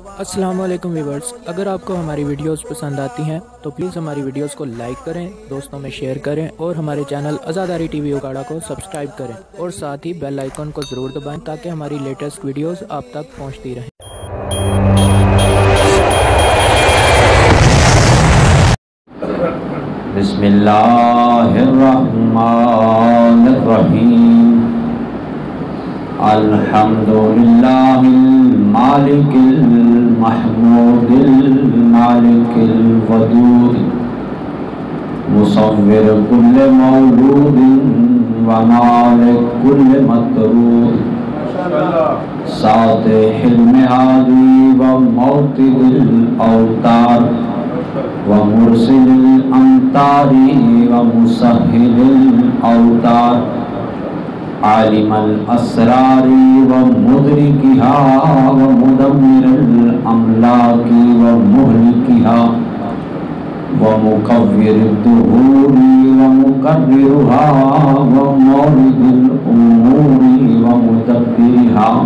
السلام علیکم ویورز، اگر آپ کو ہماری ویڈیوز پسند آتی ہیں تو پلیز ہماری ویڈیوز کو لائک کریں، دوستوں میں شیئر کریں اور ہمارے چینل آزاداری ٹی وی اکاڑا کو سبسکرائب کریں اور ساتھ ہی بیل آئیکن کو ضرور دبائیں تاکہ ہماری لیٹسٹ ویڈیوز آپ تک پہنچتی رہیں۔ بسم اللہ الرحمن الرحیم الحمدللہ المالک المحمود المالک الودود مصور کل مولود ومالک کل مطرود ساتح المعادی وموتد الاوتار ومرسل الامطار ومسهل الاوتار عالم الاسرار ومدركها ومدمر الاملاك ومهلكها ومكور الدهور ومكررها ومورد الامور ومدبرها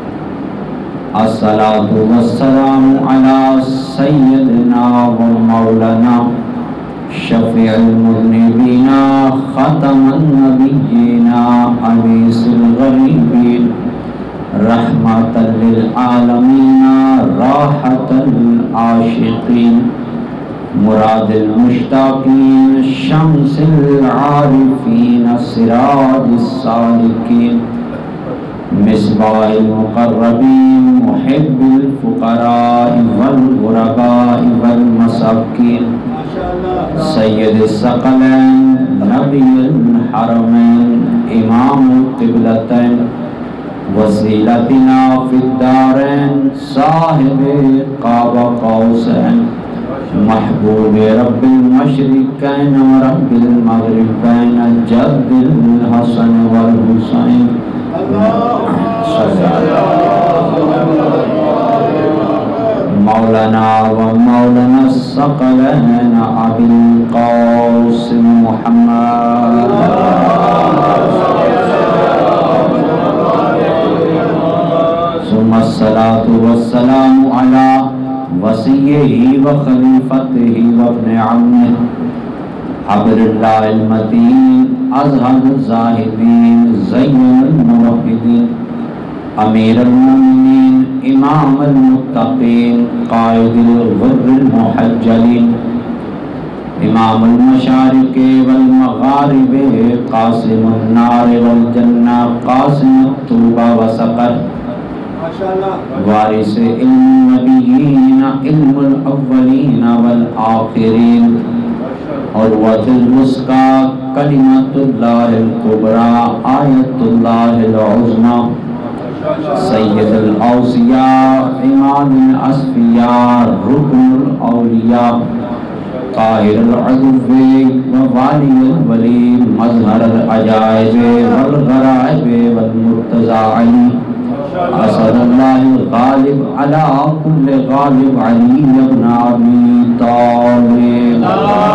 الصلاة والسلام على سيدنا ومولانا شفيع المذنبين ختم النبيين أنيس الغريبين رحمة للعالمين راحة العاشقين مراد المشتاقين شمس العارفين سراج السالكين مصباح المقربين محب الفقراء والغرباء والمساكين سيد الثقلين نبي الحرمين إمام القبلتين وسيلتنا في الدارين صاحب قاب قوسين محبوب رب المشرقين ورب المغربين جد الحسن والحسين مولانا ومولانا الثقلين أبي القاسم محمد ثم الصلاة والسلام على وصيه وخليفته وابن عمه حبر الله المتين أزهد الزاهدين زين الموحدين أمير المؤمنين إمام المتقين قائد الغر المحجلين إمام المشارق والمغارب قاسم النار والجنة قاسم الطوبى وسقر وارث علم النبيين علم الأولين والآخرين عروة الوثقى كلمة الله الكبرى آية الله العظمى سيد الأوصياء إمام الأصفياء ركن الأولياء قاهر العذب ووالي الولي مظهر العجائب والغرائب والمرتضى علي أسد الله الغالب على كل غالب علي بن أبي طالب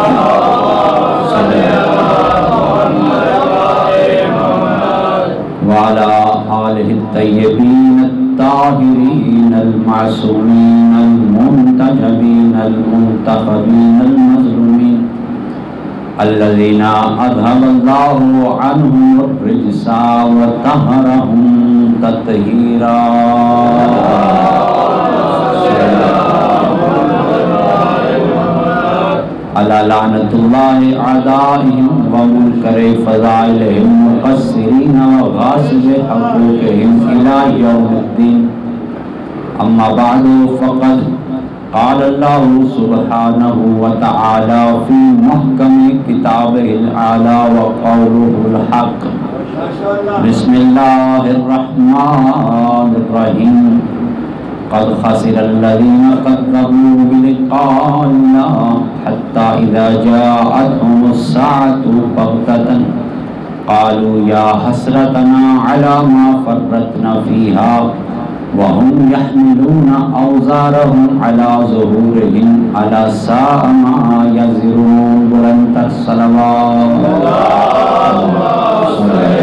وعلى آله الطيبين الطاهرين المعصومين المنتجبين المنتخبين المظلومين الذين أذهب الله عنهم الرجس وطهرهم تطهيرا على لعنة الله أعدائهم ومنكر فضائلهم مقصرين وغاصب حقوقهم إلى يوم الدين أما بعد فقد قال الله سبحانه وتعالى في محكم كتابه الأعلى وقوله الحق بسم الله الرحمن الرحيم قد خسر الذين كذبوا بلقاء الله حتى إذا جاءتهم الساعة بغتة قالوا يا حسرتنا على ما فرطنا فيها وهم يحملون أوزارهم على ظهورهم ألا ساء ما يزرون بلند الصلوات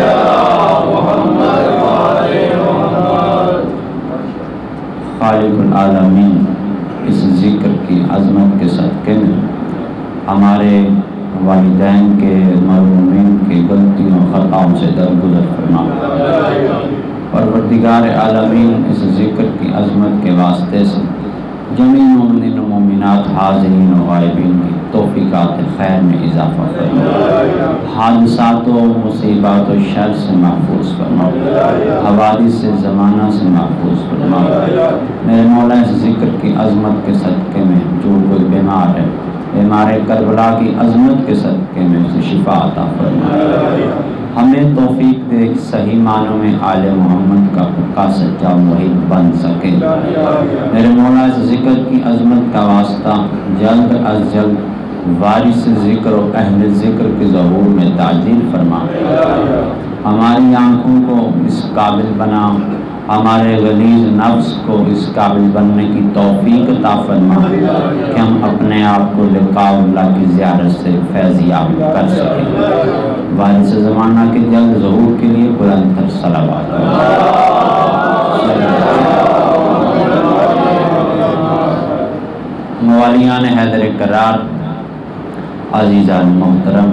خالق आलमीन इस ज़िक्र की अज़मत के सदक़े में हमारे वालिदैन के मरहूमीन की गलतियों ख़ताओं से दरगुज़र फरमा। परवरदिगार आलमीन इस ज़िक्र की अज़मत के वास्ते से जमी मोमिनीन व मोमिनात हाज़िरीन व गायबीन की तौफ़ीक़ात खैर में इज़ाफ़ा फरमा। हादसात व मुसीबत व शर से महफूज फरमा। हवादिस से ज़माना से महफूज फरमा। मेरे मौला इस ज़िक्र की अज़मत के सदक़े में जो कोई बीमार है, बीमार करबला की अज़मत के सदक़े में उसे शिफा अता फरमा। हमें तौफीक दे सही मानों में आले मोहम्मद का पक्का सच्चा मुहीब बन सके। मेरे मौला इस ज़िक्र की अज़मत का वास्ता जल्द अज जल्द वारिस ज़िक्र और अहले ज़िक्र के ज़हूर में ताजील फरमा। हमारी आँखों को इस काबिल बना, हमारे गलीज़ नफ्स को इस काबिल बनने की तौफीक अता फरमा कि हम अपने आप को लिक़ाउल्लाह की ज़ियारत से फैज़याब कर सकें। वारिस ज़माना के जल्द ज़हूर के लिए बुलंद सलावत। मवालियान हैदर करार, अज़ीज़ान मोहतरम,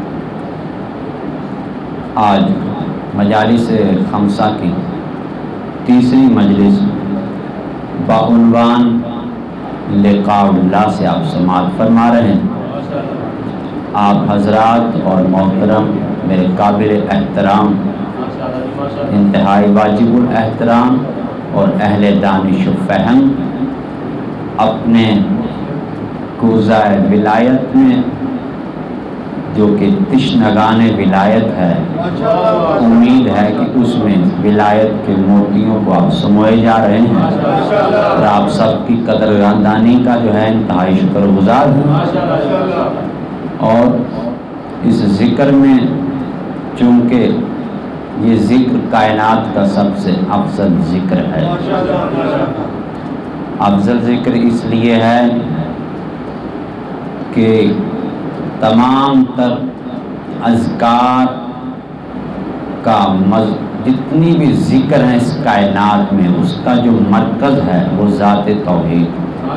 आज मजालिस खमसा की तीसरी मजलिस बाउनवान लिक़ाउल्लाह से आप समाअत फरमा रहे हैं। आप हजरात और मोहतरम मेरे काबिल एहतराम, इंतहाई वाजिबुल एहतराम और अहले दानिश व फ़हम अपने कुज़ाए विलायत में जो कि तिश्नगाने विलायत है, उम्मीद है कि उसमें विलायत के मोतियों को आप समोए जा रहे हैं और आप सबकी कदरदानी का जो है इंतहाई शुक्रगुजार हूँ। और इस ज़िक्र में चूँकि ये ज़िक्र कायनात का सबसे अफजल ज़िक्र है, अफजल ज़िक्र इसलिए है कि तमाम तर अज़कार का जितनी भी ज़िक्र है इस कायनात में, उसका जो मरकज़ है वो ज़ात तौहीद।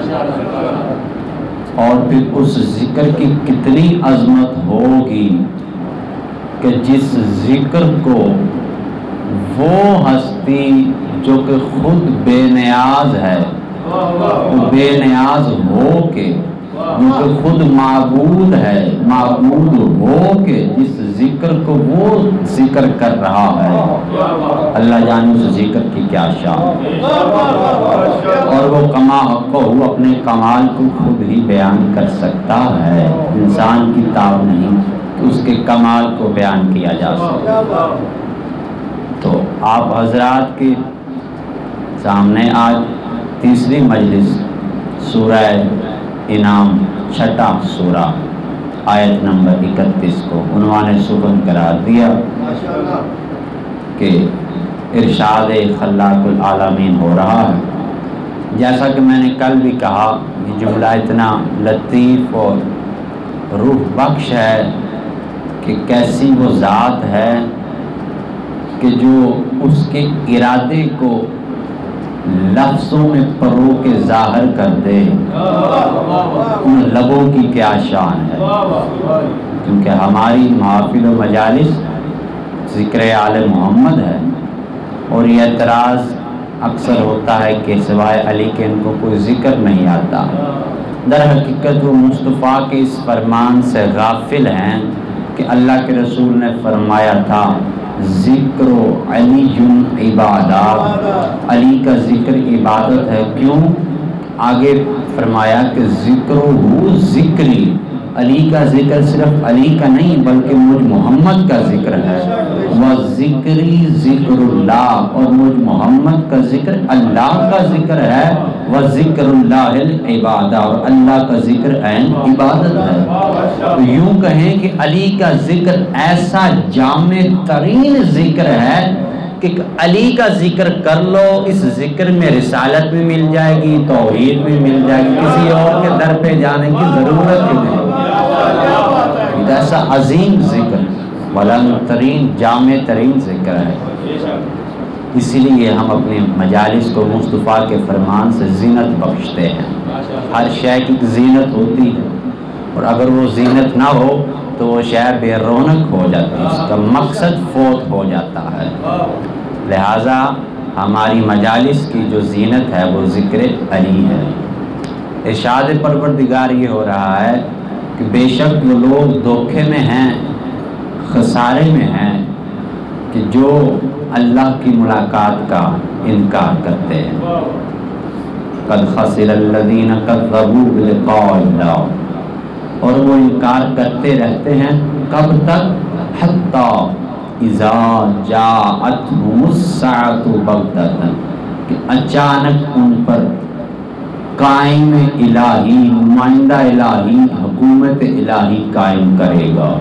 और फिर उस ज़िक्र की कितनी अज़मत होगी कि जिस ज़िक्र को वो हस्ती जो कि खुद बेनियाज है, वो बेनियाज हो के, जो खुद माबूद है, माबूद हो के जिस ज़िक्र को वो ज़िक्र कर रहा है, अल्लाह जाने उस ज़िक्र की क्या शान। और वो कमा हक़्क़ो अपने कमाल को खुद ही बयान कर सकता है, इंसान की ताब नहीं कि उसके कमाल को बयान किया जा सके। तो आप हजरात के सामने आज तीसरी मजलिस सूरह इनाम छठा सूरा आयत नंबर 31 को उन्वाने सुबन करार दिया कि इरशाद खल्लाकुल आलमीन हो रहा है। जैसा कि मैंने कल भी कहा, ये जुमला इतना लतीफ़ और रूह बख्श है कि कैसी वो ज़ात है कि जो उसके इरादे को लफ्ज़ों में परो के ज़ाहिर कर दे, उन लबों की क्या शान है। क्योंकि हमारी महफिल व मजालिस ज़िक्र आले मोहम्मद है और ये एतराज़ अक्सर होता है कि सिवाय अली के इनको कोई ज़िक्र नहीं आता। दर हकीकत वो मुस्तफ़ा के इस फरमान से गाफिल हैं कि अल्लाह के रसूल ने फरमाया था, ज़िक्र अलीयुन इबादत, अली का ज़िक्र इबादत है। क्यों? आगे फरमाया कि ज़िक्रुहु ज़िक्री, अली का ज़िक्र सिर्फ अली का नहीं बल्कि मुझ मोहम्मद का ज़िक्र है। व ज़िक्री ज़िक्रुल्लाह, और मुझ मोहम्मद का ज़िक्र अल्लाह का ज़िक्र है। व ज़िक्रुल्लाहिल इबादा, और अल्लाह का ज़िक्र ऐन इबादत है। तो यूँ कहें कि अली का ज़िक्र ऐसा जामे तरीन ज़िक्र है कि अली का ज़िक्र कर लो, इस ज़िक्र में रिसालत भी मिल जाएगी, तौहीद भी मिल जाएगी, किसी और के दर पे जाने की ज़रूरत ही नहीं। ऐसा अजीम ज़िक्र, बुलंद तरीन जामे तरीन ज़िक्र है। اسی لیے ہم اپنے مجالس کو مصطفیٰ کے فرمان سے زینت بخشتے ہیں۔ ہر شے کی زینت ہوتی ہے، اور اگر وہ زینت نہ ہو تو وہ شے بے رونق ہو جاتی ہے، اس کا مقصد فوت ہو جاتا ہے۔ لہٰذا ہماری مجالس کی جو زینت ہے وہ ذکر علی ہے۔ ارشاد پروردگار یہ ہو رہا ہے کہ بے شک وہ لوگ دھوکے میں ہیں، خسارے میں ہیں کہ جو اللہ کی ملاقات کا انکار کرتے ہیں۔ قد خسر الذین کذبوا بلقاء اللہ، اور وہ انکار کرتے رہتے ہیں کب تک؟ حتی اذا جاءتہم الساعۃ بغتۃ، کہ اچانک ان پر قائم الہی، نمائندہ الہی، حکومت الہی قائم کرے گا،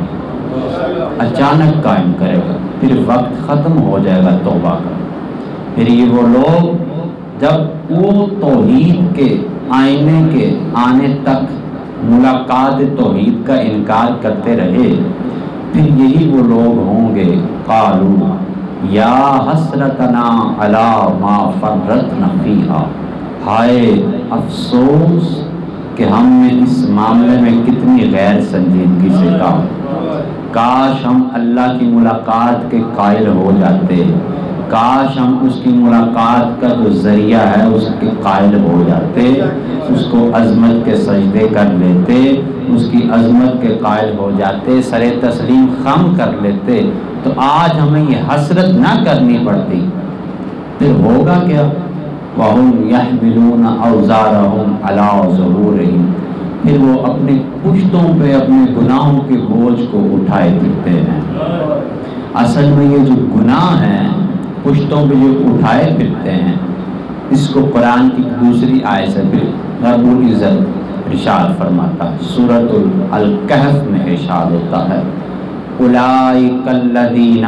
اچانک قائم کرے گا، پھر وقت ختم ہو جائے گا توبہ کا۔ پھر یہ وہ لوگ جب وہ توحید کے آئینے کے آنے تک ملاقات توحید کا انکار کرتے رہے، پھر یہی وہ لوگ ہوں گے قالوا یا حسرتنا علی ما فرطنا فیہا، ہائے افسوس کہ ہم نے اس معاملے میں کتنی غیر سنجیدگی سے کام، کاش ہم اللہ کی ملاقات کے قائل ہو جاتے، کاش ہم اس کی ملاقات کا جو ذریعہ ہے اس کے قائل ہو جاتے، اس کو عظمت کے سجدے کر لیتے، اس کی عظمت کے قائل ہو جاتے، سر تسلیم خم کر لیتے، تو آج ہمیں یہ حسرت نہ کرنی پڑتی۔ پھر ہوگا کیا؟ وَهُمْ يَحْمِلُونَ أَوْزَارَهُمْ عَلَىٰ ظُهُورِهِمْ، پھر وہ اپنے پشتوں پہ اپنے گناہوں کے بوجھ کو اٹھائے پھرتے ہیں۔ اصل میں یہ جو گناہ ہیں پشتوں پہ جو اٹھائے پھرتے ہیں، اس کو قرآن کی دوسری آیت سے بھی رب العزت ارشاد فرماتا ہے، سورۃ الکہف میں ارشاد ہوتا ہے، اولئک الذین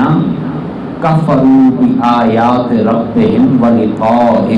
کفروا بآیات ربہم ولقائہ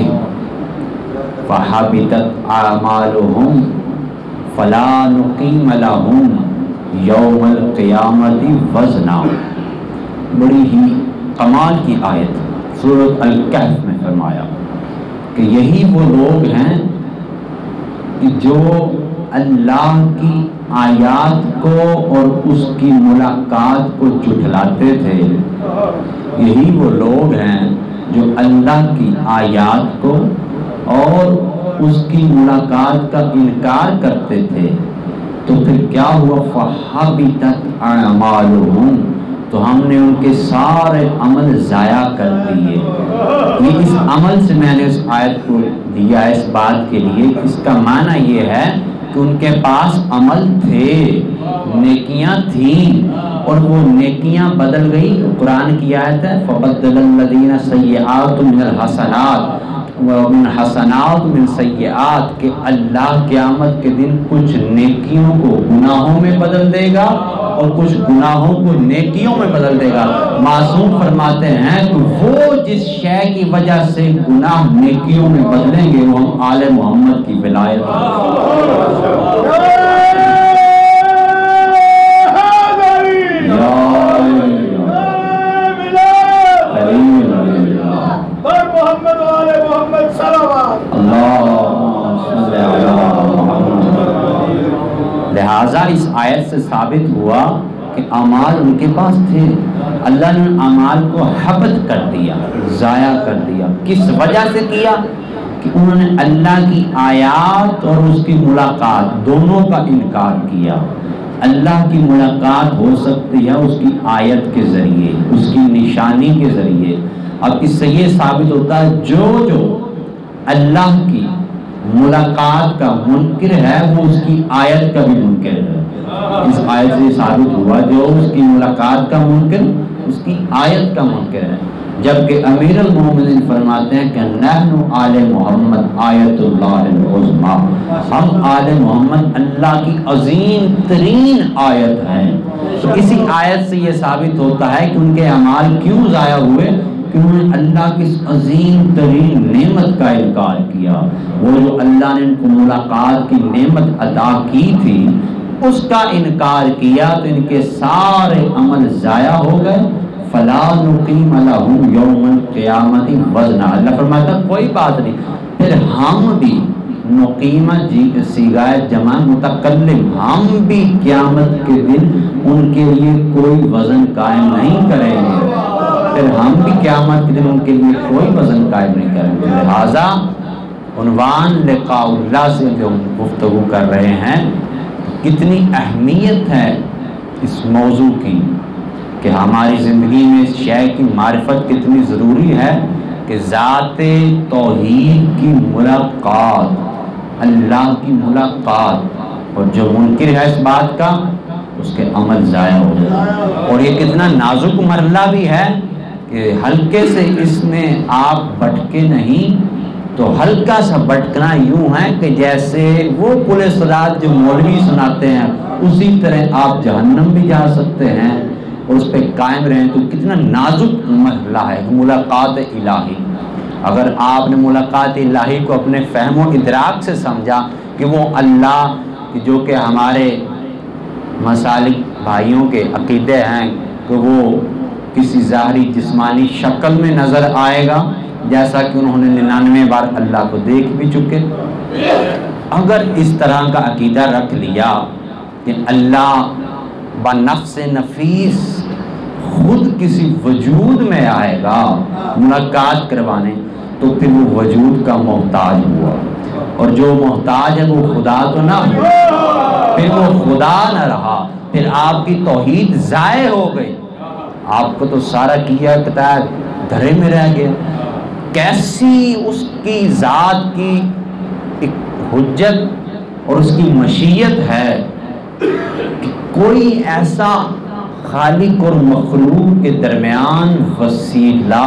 فحبطت اعمالہم فلا نقیم لہم یوم القیامت وزنا۔ بڑی ہی کمال کی آیت سورۃ الکہف میں فرمایا کہ یہی وہ لوگ ہیں کہ جو اللہ کی آیات کو اور اس کی ملاقات کو جھٹلاتے تھے، یہی وہ لوگ ہیں جو اللہ کی آیات کو اور اس کی ملاقات کا انکار کرتے تھے، تو پھر کیا ہوا؟ فَحَبِطَتْ أَعْمَالُهُمْ، تو ہم نے ان کے سارے عمل ضائع کر دیے۔ یہ اس عمل سے میں نے اس آیت کو دیا اس بات کے لیے، اس کا معنی یہ ہے کہ ان کے پاس عمل تھے، نیکیاں تھیں، اور وہ نیکیاں بدل گئی۔ قرآن کی آیت ہے فَبَدَّلَ الَّذِينَ سَيِّئَاتٌ مِنَ الْحَسَنَاتِ وَمِنْ حَسَنَاتُ مِنْ سَيِّئَاتِ، کہ اللہ قیامت کے دن کچھ نیکیوں کو گناہوں میں بدل دے گا اور کچھ گناہوں کو نیکیوں میں بدل دے گا۔ معصوم فرماتے ہیں کہ وہ جس شے کی وجہ سے گناہ نیکیوں میں بدلیں گے وہ ہم آل محمد کی ولایت لہٰذا اس آیت سے ثابت ہوا کہ اعمال ان کے پاس تھے، اللہ نے اعمال کو حبط کر دیا، ضائع کر دیا۔ کس وجہ سے کیا؟ کہ انہوں نے اللہ کی آیات اور اس کی ملاقات دونوں کا انکار کیا۔ اللہ کی ملاقات ہو سکتی ہے اس کی آیت کے ذریعے، اس کی نشانی کے ذریعے۔ اب اس سے یہ ثابت ہوتا ہے جو اللہ کی ملاقات کا منکر ہے وہ اس کی آیت کا بھی منکر ہے۔ اس آیت سے ثابت ہوا جو اس کی ملاقات کا منکر اس کی آیت کا منکر ہے، جبکہ امیر المومنین فرماتے ہیں کہ نحن آل محمد آیت اللہ العظمیٰ، ہم آل محمد اللہ کی عظیم ترین آیت ہیں۔ تو اسی آیت سے یہ ثابت ہوتا ہے کہ ان کے اعمال کیوں ضائع ہوئے، کہ انہوں نے اللہ کی عظیم ترین نعمت کا انکار کیا۔ وہ جو اللہ نے ان کو ملاقات کی نعمت عطا کی تھی اس کا انکار کیا تو ان کے سارے عمل ضائع ہو گئے۔ فلا نقیم لہم یوم القیامت وزنا، اللہ فرماتا کوئی بات نہیں، پھر ہم بھی نقیمہ صیغہ جمع متکلم، ہم بھی قیامت کے دن ان کے لیے کوئی وزن قائم نہیں کریں گے، پھر ہم بھی قیامت کے دن ان کے لیے کوئی وزن قائم نہیں کریں گے۔ لہٰذا عنوان لقاء اللہ سے جو گفتگو کر رہے ہیں، کتنی اہمیت ہے اس موضوع کی کہ ہماری زندگی میں اس شے کی معرفت کتنی ضروری ہے کہ ذات توحید کی ملاقات، اللہ کی ملاقات، اور جو منکر ہے اس بات کا اس کے عمل ضائع ہو جائے۔ اور یہ کتنا نازک مرحلہ بھی ہے کہ ہلکے سے اس میں آپ بھٹکے نہیں، تو ہلکا سا بھٹکنا یوں ہے کہ جیسے وہ پل صراط جو مولوی سناتے ہیں اسی طرح آپ جہنم بھی جا سکتے ہیں اور اس پہ قائم رہیں۔ تو کتنا نازک مرحلہ ہے ملاقات الہی۔ اگر آپ نے ملاقات الہی کو اپنے فہم و ادراک سے سمجھا کہ وہ اللہ جو کہ ہمارے مسالک بھائیوں کے عقیدے ہیں کہ وہ کسی ظاہری جسمانی شکل میں نظر آئے گا، جیسا کہ انہوں نے 99 بار اللہ کو دیکھ بھی چکے، اگر اس طرح کا عقیدہ رکھ لیا کہ اللہ بنفس نفیس خود کسی وجود میں آئے گا ملاقات کروانے، تو پھر وہ وجود کا محتاج ہوا، اور جو محتاج ہے وہ خدا تو نہ ہوا، پھر وہ خدا نہ رہا، پھر آپ کی توحید ضائع ہو گئی، آپ کو تو سارا کیا کتاب دھرے میں رہ گیا۔ کیسی اس کی ذات کی ایک حجت اور اس کی مشیت ہے کہ کوئی ایسا خالق اور مخلوق کے درمیان وسیلہ،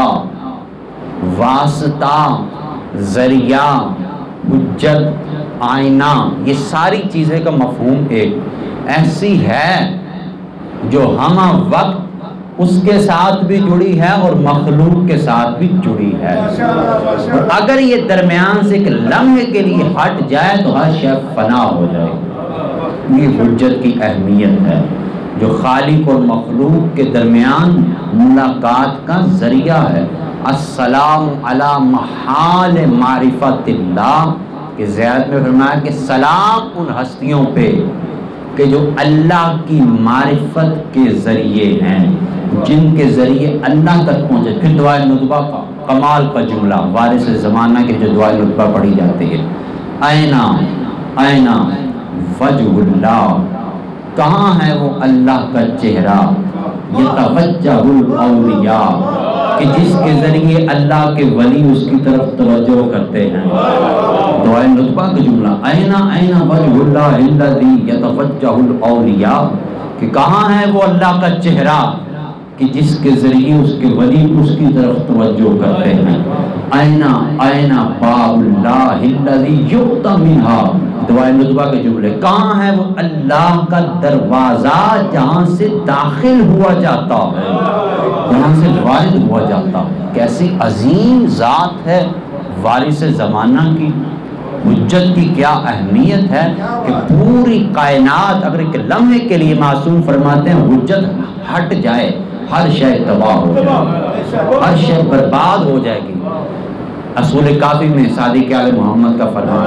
واسطہ، ذریعہ، حجت، آئینہ، یہ ساری چیزیں کا مفہوم ایک ایسی ہے جو ہمہ وقت اس کے ساتھ بھی جڑی ہے اور مخلوق کے ساتھ بھی جڑی ہے، اور اگر یہ درمیان سے ایک لمحے کے لیے ہٹ جائے تو ہر شے فنا ہو جائے۔ یہ حجت کی اہمیت ہے جو خالق اور مخلوق کے درمیان ملاقات کا ذریعہ ہے۔ السلام علی محال معرفت اللہ، کہ زیارت میں فرمایا کہ سلام ان ہستیوں پہ کہ جو اللہ کی معرفت کے ذریعے ہیں، جن کے ذریعے اللہ تک پہنچے۔ پھر دعائے نطبہ کا کمال کا جملہ وارث زمانہ کے جو دعائے نطبہ پڑھی جاتی ہے، اینا اینا وجہ اللہ، کہاں ہے وہ اللہ کا چہرہ، یتوجہ الاولیاء، کہ جس کے ذریعے اللہ کے ولی اس کی طرف توجہ کرتے ہیں۔ دعائے نطبہ کا جملہ اینا اینا وجہ اللہ الذی یتوجہ الاولیاء، کہ کہاں ہے وہ اللہ کا چہرہ کہ جس کے ذریعے اس کے ولی اس کی طرف توجہ کرتے ہیں۔ اینا اینا باب اللہ الذی یؤتی منہا، دعائے نطبہ کے جملے، کہاں ہے وہ اللہ کا دروازہ جہاں سے داخل ہوا جاتا ہے، جہاں سے وارد ہوا جاتا ہے۔ کیسی عظیم ذات ہے وارث زمانہ کی، حجت کی کیا اہمیت ہے کہ پوری کائنات اگر ایک لمحے کے لیے معصوم فرماتے ہیں حجت ہٹ جائے، ہر شے تباہ ہو جائے، ہر شے برباد ہو جائے گی۔ اصول کافی میں صادق آل محمد کا فرمان،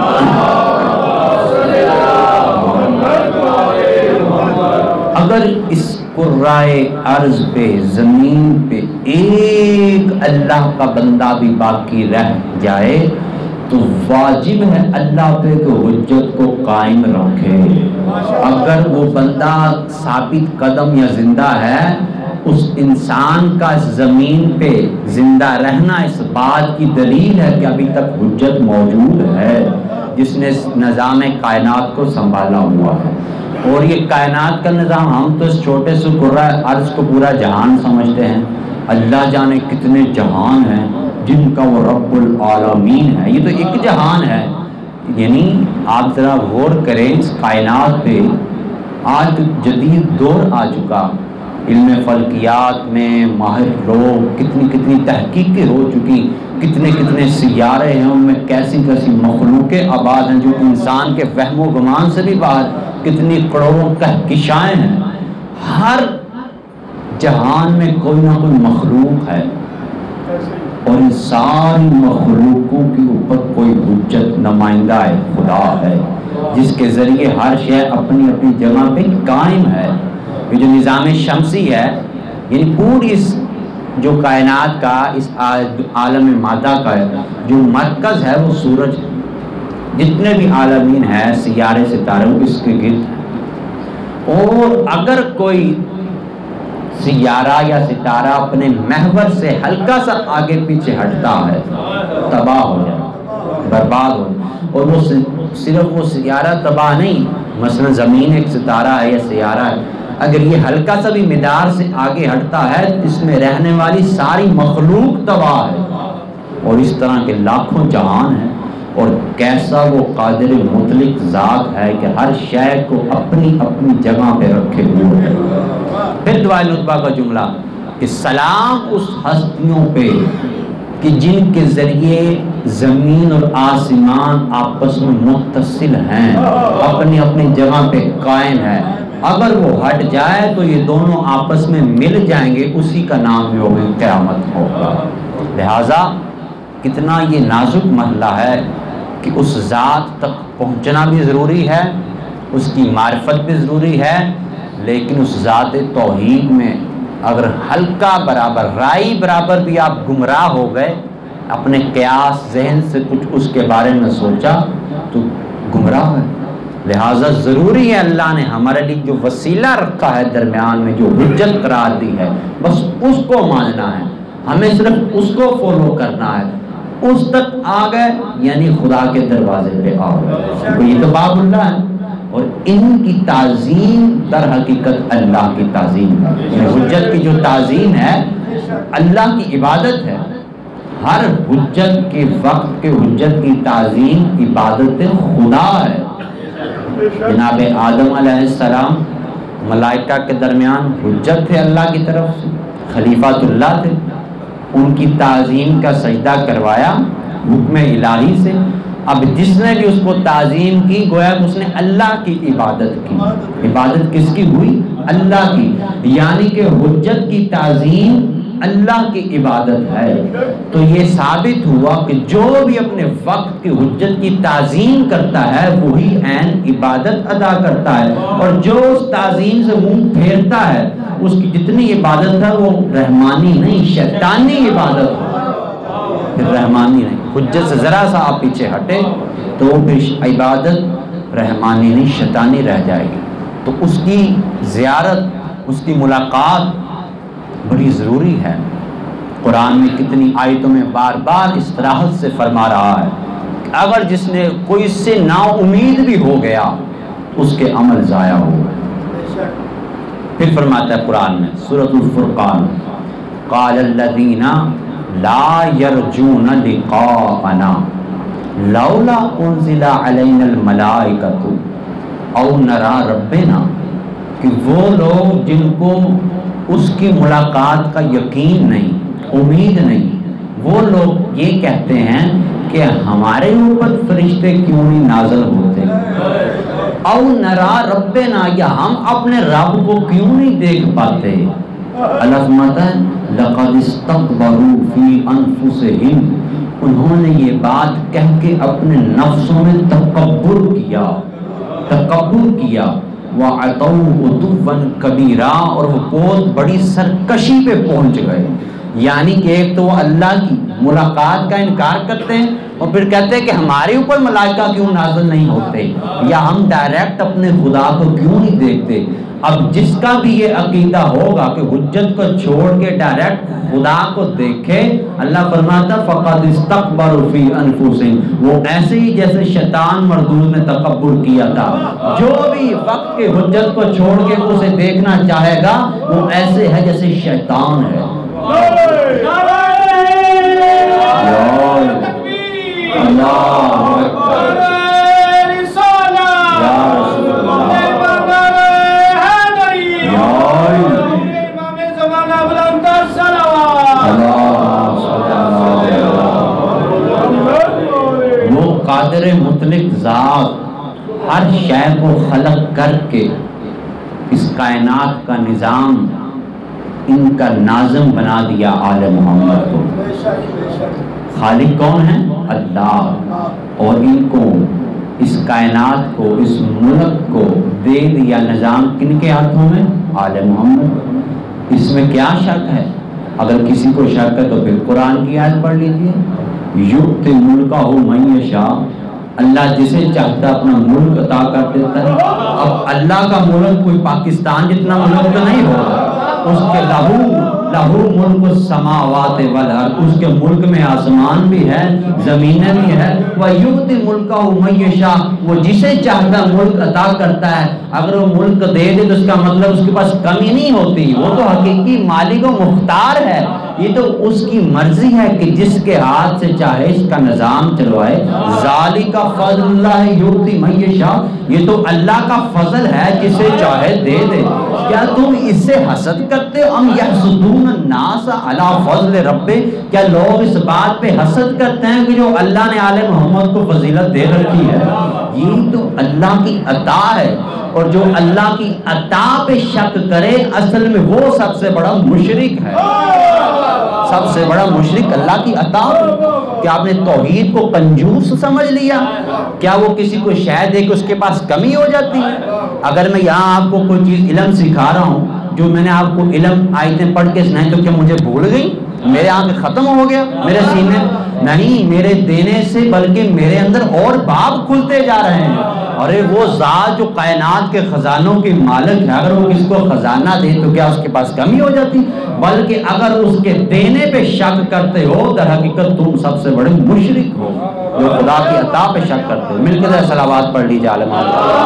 اگر اس قرائے ارض پہ زمین پہ ایک اللہ کا بندہ بھی باقی رہ جائے تو واجب ہے اللہ پہ کہ حجت کو قائم رکھے۔ اگر وہ بندہ ثابت قدم یا زندہ ہے، اس انسان کا زمین پہ زندہ رہنا اس بات کی دلیل ہے کہ ابھی تک حجت موجود ہے جس نے نظام کائنات کو سنبھالا ہوا ہے۔ اور یہ کائنات کا نظام، ہم تو اس چھوٹے سے قرائے ارض کو پورا جہان سمجھتے ہیں، اللہ جانے کتنے جہان ہیں جن کا وہ رب العالمین ہے۔ یہ تو ایک جہان ہے، یعنی آپ ذرا غور کریں اس کائنات پہ۔ آج جدید دور آ چکا، علم فلکیات میں ماہر لوگ، کتنی کتنی تحقیقیں ہو چکی، کتنے کتنے سیارے ہیں، ان میں کیسی کیسی مخلوقیں آباد ہیں جو انسان کے فہم و گمان سے بھی باہر، کتنی کروڑوں کہکشائیں ہیں۔ ہر جہان میں کوئی نہ کوئی مخلوق ہے اور ان ساری مخلوقوں کے اوپر کوئی حجت نمائندہ ہے خدا ہے، جس کے ذریعے ہر شے اپنی اپنی جگہ پہ قائم ہے۔ یہ جو نظام شمسی ہے، یعنی پوری اس جو کائنات کا، اس عالم مادہ کا جو مرکز ہے وہ سورج ہے۔ جتنے بھی عالمین ہیں، سیارے ستارے، اس کے گرد ہیں۔ اور اگر کوئی سیارہ یا ستارہ اپنے محور سے ہلکا سا آگے پیچھے ہٹتا ہے، تباہ ہو جائے، برباد ہو جائے۔ اور وہ صرف وہ سیارہ تباہ نہیں، مثلا زمین ایک ستارہ ہے یا سیارہ ہے، اگر یہ ہلکا سا بھی مدار سے آگے ہٹتا ہے، اس میں رہنے والی ساری مخلوق تباہ ہے۔ اور اس طرح کے لاکھوں جہان ہیں، اور کیسا وہ قادر مطلق ذات ہے کہ ہر شے کو اپنی اپنی جگہ پہ رکھے ہوئے ہے۔ پھر دعائے نطبہ کا جملہ کہ سلام اس ہستیوں پہ کہ جن کے ذریعے زمین اور آسمان آپس میں متصل ہیں، اپنی اپنی جگہ پہ قائم ہے۔ اگر وہ ہٹ جائے تو یہ دونوں آپس میں مل جائیں گے، اسی کا نام یوم قیامت ہوگا۔ لہٰذا کتنا یہ نازک مرحلہ ہے کہ اس ذات تک پہنچنا بھی ضروری ہے، اس کی معرفت بھی ضروری ہے، لیکن اس ذات توحید میں اگر ہلکا برابر، رائی برابر بھی آپ گمراہ ہو گئے، اپنے قیاس ذہن سے کچھ اس کے بارے میں سوچا تو گمراہ ہے۔ لہٰذا ضروری ہے اللہ نے ہمارے لیے جو وسیلہ رکھا ہے درمیان میں، جو حجت قرار دی ہے، بس اس کو ماننا ہے، ہمیں صرف اس کو فالو کرنا ہے۔ اس تک آ گئے یعنی خدا کے دروازے پہ آ گئے، یہ تو باب اللہ ہے۔ اور ان کی تعظیم در حقیقت اللہ کی تعظیم ہے۔ حجت کی جو تعظیم ہے اللہ کی عبادت ہے۔ ہر حجت کے وقت کے حجت کی تعظیم عبادت خدا ہے۔ جناب آدم علیہ السلام ملائکہ کے درمیان حجت تھے اللہ کی طرف سے، خلیفۃ اللہ تھے، ان کی تعظیم کا سجدہ کروایا حکم الہی سے۔ اب جس نے بھی اس کو تعظیم کی گویا کہ اس نے اللہ کی عبادت کی۔ عبادت کس کی ہوئی؟ اللہ کی، یعنی کہ حجت کی تعظیم اللہ کی عبادت ہے۔ تو یہ ثابت ہوا کہ جو بھی اپنے وقت کی حجت کی تعظیم کرتا ہے وہی عین عبادت ادا کرتا ہے، اور جو اس تعظیم سے منہ پھیرتا ہے اس کی جتنی عبادت ہے وہ رحمانی نہیں، شیطانی عبادت ہے، پھر رحمانی نہیں۔ حجت سے ذرا سا آپ پیچھے ہٹے تو وہ پھر عبادت رحمانی نہیں، شیطانی رہ جائے گی۔ تو اس کی زیارت، اس کی ملاقات بڑی ضروری ہے۔ قرآن میں کتنی آیتوں میں بار بار اس طرح سے فرما رہا ہے کہ اگر جس نے کوئی اس سے نا امید بھی ہو گیا اس کے عمل ضائع ہو گئے۔ پھر فرماتا ہے قرآن میں سورۃ الفرقان، قال الذین لا یرجون لقاءنا لولا انزل علینا الملائکۃ او نری ربنا، کہ وہ لوگ جن کو اس کی ملاقات کا یقین نہیں، امید نہیں، وہ لوگ یہ کہتے ہیں کہ ہمارے اوپر فرشتے کیوں نہیں نازل ہوتے، او نری ربنا، یا ہم اپنے رب کو کیوں نہیں دیکھ پاتے۔ اللہ فرماتا ہے لقد استكبروا فی انفسہم، انہوں نے یہ بات کہہ کے اپنے نفسوں میں تکبر کیا، وَعَتَوْا عُتُوًّا كَبِيرًا، اور وہ بہت بڑی سرکشی پہ پہنچ گئے۔ یعنی کہ ایک تو وہ اللہ کی ملاقات کا انکار کرتے ہیں، اور پھر کہتے ہیں کہ ہمارے اوپر ملائکہ کیوں نازل نہیں ہوتے، یا ہم ڈائریکٹ اپنے خدا کو کیوں نہیں دیکھتے۔ اب جس کا بھی یہ عقیدہ ہوگا کہ حجت کو چھوڑ کے ڈائریکٹ خدا کو دیکھے، اللہ فرماتا فقد استکبروا فی انفسہم، وہ ایسے ہی جیسے شیطان مردود نے تکبر کیا تھا۔ جو بھی وقت کے حجت کو چھوڑ کے اسے دیکھنا چاہے گا وہ ایسے ہے جیسے شیطان ہے۔ وہ قادر مطلق ذات ہر شے کو خلق کر کے اس کائنات کا نظام ان کا ناظم بنا دیا آل محمد کو۔ خالق کون ہے؟ اللہ، اور ان کو، اس کائنات کو، اس ملک کو دے دیا نظام کن کے ہاتھوں میں؟ آل محمد۔ اس میں کیا شک ہے؟ اگر کسی کو شک ہے تو پھر قرآن کی آیت پڑھ لیجئے، یؤتی ملکہ من یشاء، اللہ جسے چاہتا اپنا ملک عطا کر دیتا ہے۔ اب اللہ کا ملک کوئی پاکستان جتنا ملک تو نہیں ہوگا، اس کے لہو ملک السماوات والارض، اس کے ملک میں آسمان بھی ہے، زمینیں بھی ہے۔ وَيُؤْتِ مُلْكَهُ مَن يَشَاءُ، وہ جسے چاہتا ملک عطا کرتا ہے۔ اگر وہ ملک دے دے تو اس کا مطلب اس کے پاس کمی نہیں ہوتی، وہ تو حقیقی مالک و مختار ہے۔ یہ تو اس کی مرضی ہے کہ جس کے ہاتھ سے چاہے اس کا نظام چلوائے۔ ذَلِكَ فَضْلُ اللَّهِ يُؤْتِي مَن يَشَاءُ، یہ تو اللہ کا فضل ہے، جسے چاہے دے دے۔ کیا تم اس سے حسد کرتے ہو؟ ام یحسدون الناس علی فضل رب، کیا لوگ اس بات پہ حسد کرتے ہیں کہ جو اللہ نے آل محمد کو فضیلت دے رکھی ہے؟ یہ تو اللہ کی عطا ہے، اور جو اللہ کی عطا پہ شک کرے اصل میں وہ سب سے بڑا مشرک ہے۔ سب سے بڑا مشرک اللہ کی عطا۔ کیا آپ نے توحید کو کنجوس سمجھ لیا؟ کیا وہ کسی کو شے دے کہ اس کے پاس کمی ہو جاتی ہے؟ اگر میں یہاں آپ کو کوئی چیز علم سکھا رہا ہوں، جو میں نے آپ کو علم آیتیں پڑھ کے سنائی، تو کیا مجھے بھول گئی؟ میرے آنکھ ختم ہو گیا میرے سینے؟ نہیں، میرے دینے سے بلکہ میرے اندر اور باب کھلتے جا رہے ہیں۔ اور وہ ذات جو کائنات کے خزانوں کی مالک ہے، اگر وہ کسی کو خزانہ دے تو کیا اس کے پاس کمی ہو جاتی؟ بلکہ اگر اس کے دینے پہ شک کرتے ہو، در حقیقت تم سب سے بڑے مشرک ہو جو خدا کی عطا پہ شک کرتے ہو۔ مل کے صلوات پڑھ لیجیے عالم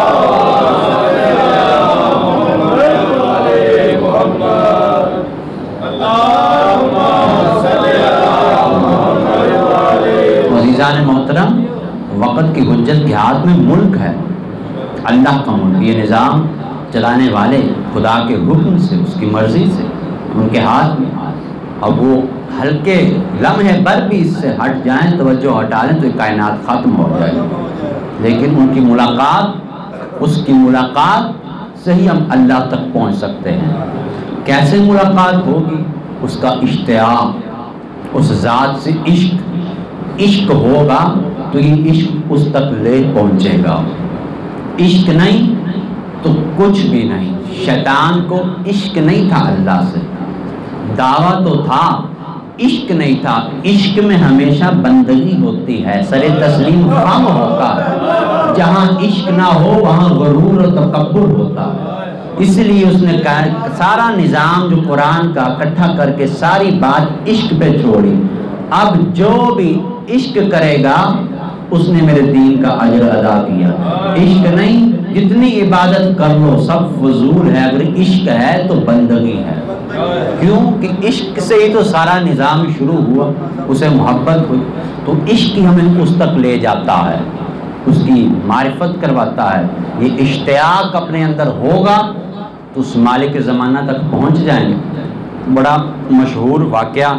عزیزان محترم، وقت کی حجت کے ہاتھ میں ملک ہے، اللہ کا ملک۔ یہ نظام چلانے والے خدا کے حکم سے، اس کی مرضی سے ان کے ہاتھ میں۔ اب وہ ہلکے لمحے بر بھی اس سے ہٹ جائیں، توجہ ہٹا لیں، تو یہ کائنات ختم ہو جائے۔ لیکن ان کی ملاقات، اس کی ملاقات سے ہی ہم اللہ تک پہنچ سکتے ہیں۔ کیسے ملاقات ہوگی؟ اس کا اشتیاق، اس ذات سے عشق ہوگا تو یہ عشق اس تک لے پہنچے گا۔ عشق نہیں تو کچھ بھی نہیں۔ شیطان کو عشق نہیں تھا اللہ سے، دعویٰ تو تھا، عشق نہیں تھا۔ عشق میں ہمیشہ بندگی ہوتی ہے، سر تسلیم خام ہوتا ہے۔ جہاں عشق نہ ہو وہاں غرور و تکبر ہوتا ہے۔ اس لیے اس نے سارا نظام جو قرآن کا اکٹھا کر کے ساری بات عشق پہ چھوڑی۔ اب جو بھی عشق کرے گا اس نے میرے دین کا اجر ادا کیا۔ عشق نہیں، جتنی عبادت کر لو سب فضول ہے، اگر عشق ہے تو بندگی ہے۔ کیوں کہ عشق سے ہی تو سارا نظام شروع ہوا، اسے محبت ہوئی، تو عشق ہی ہمیں اس تک لے جاتا ہے، اس کی معرفت کرواتا ہے۔ یہ اشتیاق اپنے اندر ہوگا تو اس مالک زمانہ تک پہنچ جائیں گے۔ بڑا مشہور واقعہ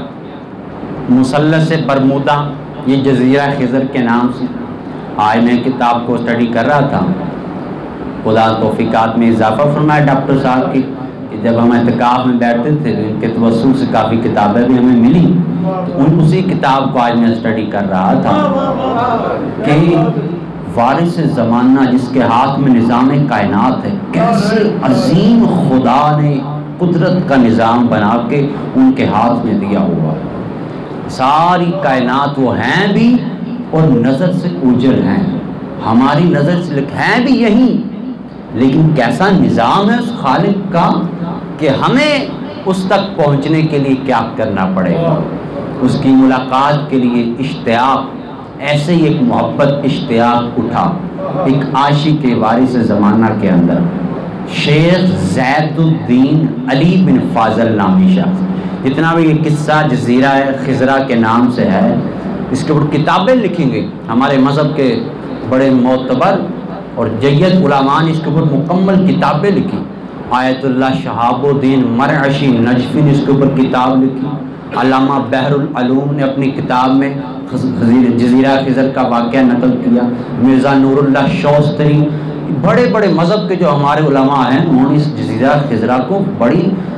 مثلث برمودا، یہ جزیرہ خضر کے نام سے، آج میں کتاب کو اسٹڈی کر رہا تھا، خدا توفیقات میں اضافہ فرمایا ڈاکٹر صاحب کی، کہ جب ہم اعتکاف میں بیٹھتے تھے ان کے توسل سے کافی کتابیں بھی ہمیں ملی، تو اسی کتاب کو آج میں اسٹڈی کر رہا تھا کہ وارث زمانہ جس کے ہاتھ میں نظام کائنات ہے، کیسے عظیم خدا نے قدرت کا نظام بنا کے ان کے ہاتھ میں دیا ہوا ہے۔ ساری کائنات وہ ہیں بھی اور نظر سے اوجھل ہیں، ہماری نظر سے ہیں بھی یہی، لیکن کیسا نظام ہے اس خالق کا کہ ہمیں اس تک پہنچنے کے لیے کیا کرنا پڑے گا۔ اس کی ملاقات کے لیے اشتیاق، ایسے ہی ایک محبت اشتیاق اٹھا ایک عاشق کے وارث زمانہ کے اندر، شیخ زید الدین علی بن فاضل نامی شخص۔ جتنا بھی یہ قصہ جزیرہ خضرہ کے نام سے ہے، اس کے اوپر کتابیں لکھی گئی، ہمارے مذہب کے بڑے معتبر اور جید علماء نے اس کے اوپر مکمل کتابیں لکھی۔ آیت اللہ شہاب الدین مرعشی نجفی نے اس کے اوپر کتاب لکھی، علامہ بحر العلوم نے اپنی کتاب میں جزیرہ خضر کا واقعہ نقل کیا، مرزا نور اللہ شوستری، بڑے بڑے مذہب کے جو ہمارے علماء ہیں انہوں نے اس جزیرہ خضرہ کو بڑی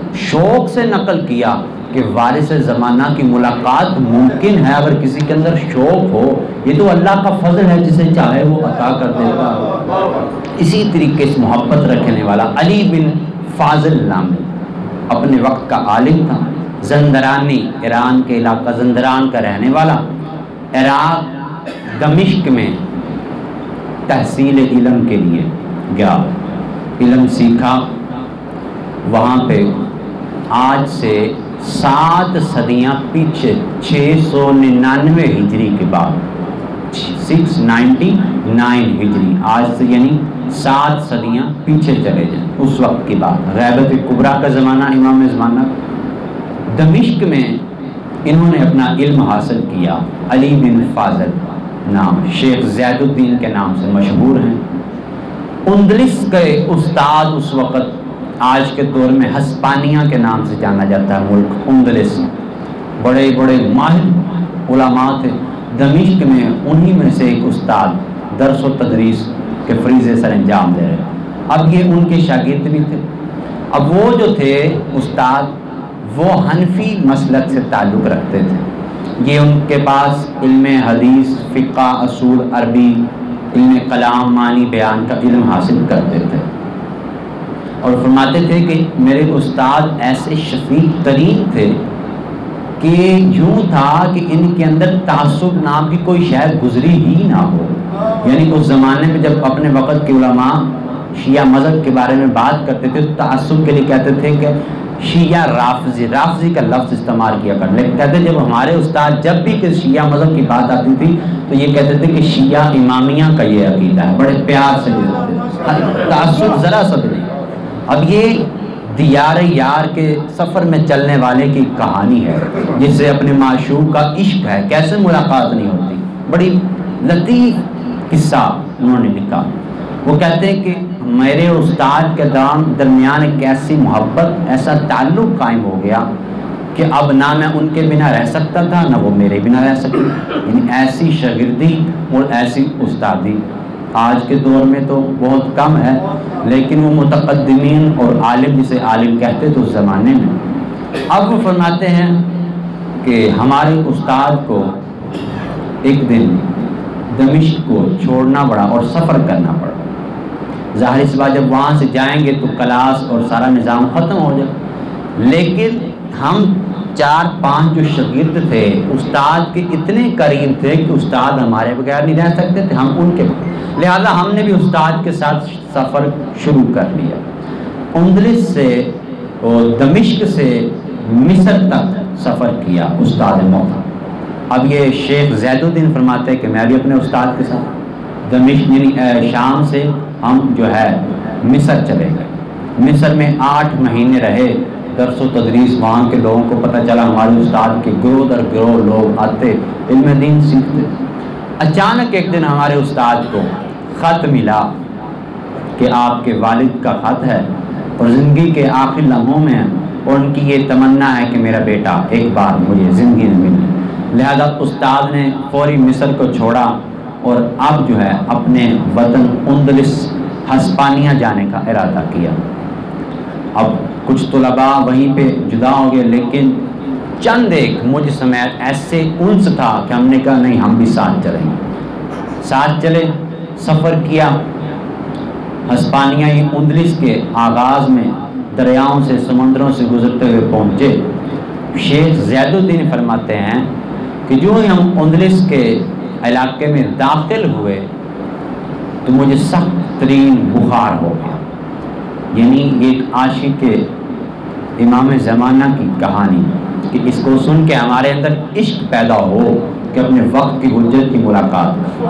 شوق سے نقل کیا کہ وارث زمانہ کی ملاقات ممکن ہے اگر کسی کے اندر شوق ہو، یہ تو اللہ کا فضل ہے، جسے چاہے وہ عطا کر دیتا ہے۔ اسی طریقے سے محبت رکھنے والا علی بن فاضل نام اپنے وقت کا عالم تھا، زندرانی، ایران کے علاقہ زندران کا رہنے والا، عراق دمشق میں تحصیل علم کے لیے گیا، علم سیکھا۔ وہاں پہ آج سے 7 صدیاں پیچھے 699 ہجری کے بعد 699 ہجری، آج سے یعنی 7 صدیاں پیچھے چلے جائیں، اس وقت کی بات، غیبت کبریٰ کا زمانہ، امام زمانہ، دمشق میں انہوں نے اپنا علم حاصل کیا۔ علی بن فاضل نام، شیخ زید الدین کے نام سے مشہور ہیں۔ اندلس کے استاد اس وقت آج کے دور میں ہسپانیہ کے نام سے جانا جاتا ہے ملک اندلس، بڑے بڑے ماہر علماء تھے دمشق میں، انہی میں سے ایک استاد درس و تدریس کے فریضے سر انجام دے رہے۔ اب یہ ان کے شاگرد بھی تھے۔ اب وہ جو تھے استاد، وہ حنفی مسلک سے تعلق رکھتے تھے، یہ ان کے پاس علم حدیث، فقہ، اصول عربی، علم کلام، معنی بیان کا علم حاصل کرتے تھے، اور فرماتے تھے کہ میرے استاد ایسے شفیق ترین تھے کہ یوں تھا کہ ان کے اندر تعصب نام کی کوئی شے گزری ہی نہ ہو۔ یعنی اس زمانے میں جب اپنے وقت کے علماء شیعہ مذہب کے بارے میں بات کرتے تھے تو تعصب کے لیے کہتے تھے کہ شیعہ رافضی کا لفظ استعمال کیا کر، لیکن کہتے جب ہمارے استاد جب بھی کہ شیعہ مذہب کی بات آتی تھی تو یہ کہتے تھے کہ شیعہ امامیہ کا یہ عقیدہ ہے، بڑے پیار سے تعصب ذرا سا بھی نہیں۔ اب یہ دیار یار کے سفر میں چلنے والے کی کہانی ہے، جس سے اپنے معشوق کا عشق ہے، کیسے ملاقات نہیں ہوتی، بڑی لطیف قصہ انہوں نے لکھا۔ وہ کہتے ہیں کہ میرے استاد کے درمیان ایک ایسی محبت، ایسا تعلق قائم ہو گیا کہ اب نہ میں ان کے بنا رہ سکتا تھا نہ وہ میرے بنا رہ سکتے، یعنی ایسی شاگردی اور ایسی استادی آج کے دور میں تو بہت کم ہے، لیکن وہ متقدمین اور عالم، جسے عالم کہتے تھے اس زمانے میں۔ اب وہ فرماتے ہیں کہ ہمارے استاد کو ایک دن دمشق کو چھوڑنا پڑا اور سفر کرنا پڑا۔ ظاہر اس بات جب وہاں سے جائیں گے تو کلاس اور سارا نظام ختم ہو جائے، لیکن ہم 4-5 جو شاگرد تھے استاد کے اتنے قریب تھے کہ استاد ہمارے بغیر نہیں رہ سکتے تھے، ہم ان کے بغیر، لہذا ہم نے بھی استاد کے ساتھ سفر شروع کر لیا۔ اندلس سے اور دمشق سے مصر تک سفر کیا استاد محترم۔ اب یہ شیخ زید الدین فرماتے ہیں کہ میں بھی اپنے استاد کے ساتھ دمشق یعنی شام سے ہم جو ہے مصر چلے گئے۔ مصر میں 8 مہینے رہے، درس و تدریس، وہاں کے لوگوں کو پتہ چلا ہمارے استاد کے گروہ در گروہ لوگ آتے، علم دین سیکھتے۔ اچانک ایک دن ہمارے استاد کو خط ملا کہ آپ کے والد کا خط ہے اور زندگی کے آخری لمحوں میں ہیں، اور ان کی یہ تمنا ہے کہ میرا بیٹا ایک بار مجھے زندگی میں ملے۔ لہذا استاد نے فوری مصر کو چھوڑا اور اب جو ہے اپنے وطن اندلس ہسپانیہ جانے کا ارادہ کیا۔ اب کچھ طلباء وہیں پہ جدا ہو گئے، لیکن چند ایک مجھ سمیت ایسے انس تھا کہ ہم نے کہا نہیں ہم بھی ساتھ چلیں گے۔ ساتھ چلے، سفر کیا، ہسپانیہ اندلس کے آغاز میں دریاؤں سے سمندروں سے گزرتے ہوئے پہنچے۔ شیخ زید الدین فرماتے ہیں کہ جو ہی ہم اندلس کے علاقے میں داخل ہوئے تو مجھے سخت ترین بخار ہو گیا۔ یعنی ایک عاشق کے امام زمانہ کی کہانی کہ اس کو سن کے ہمارے اندر عشق پیدا ہو کہ اپنے وقت کی حجت کی ملاقات۔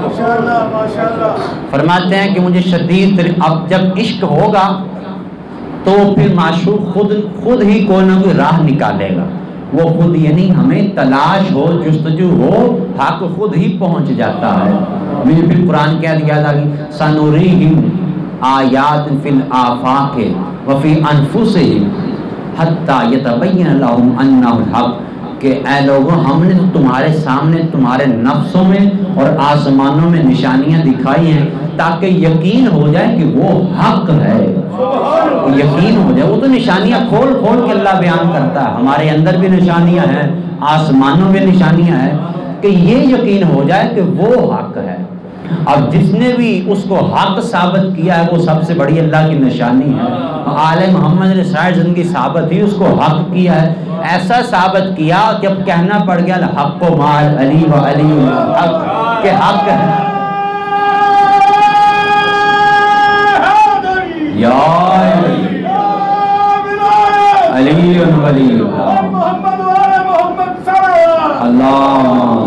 فرماتے ہیں کہ مجھے شدید اب جب عشق ہوگا تو پھر معشوق خود ہی کوئی نہ کوئی راہ نکالے گا، وہ خود یعنی ہمیں تلاش ہو، جستجو ہو، حق خود ہی پہنچ جاتا ہے۔ مجھے پھر قرآن کیا یاد آ گئی، سنوریہم آیات فی الآفاق وفی انفسہم حتی یتبین لہم انہ الحق کہ اے لوگوں ہم نے تمہارے سامنے تمہارے نفسوں میں اور آسمانوں میں نشانیاں دکھائی ہیں تاکہ یقین ہو جائے کہ وہ حق ہے، یقین ہو جائے۔ وہ تو نشانیاں کھول کھول کے اللہ بیان کرتا ہے، ہمارے اندر بھی نشانیاں ہیں، آسمانوں میں نشانیاں ہیں، کہ یہ یقین ہو جائے کہ وہ حق ہے۔ اب جس نے بھی اس کو حق ثابت کیا ہے وہ سب سے بڑی اللہ کی نشانی ہے۔ آل محمد نے ساری زندگی ثابت ہی اس کو حق کیا ہے، ایسا ثابت کیا کہ اب کہنا پڑ گیا الحق و مال علی و علی الحق، کہ حق ہے۔ یا علی ولی اللہ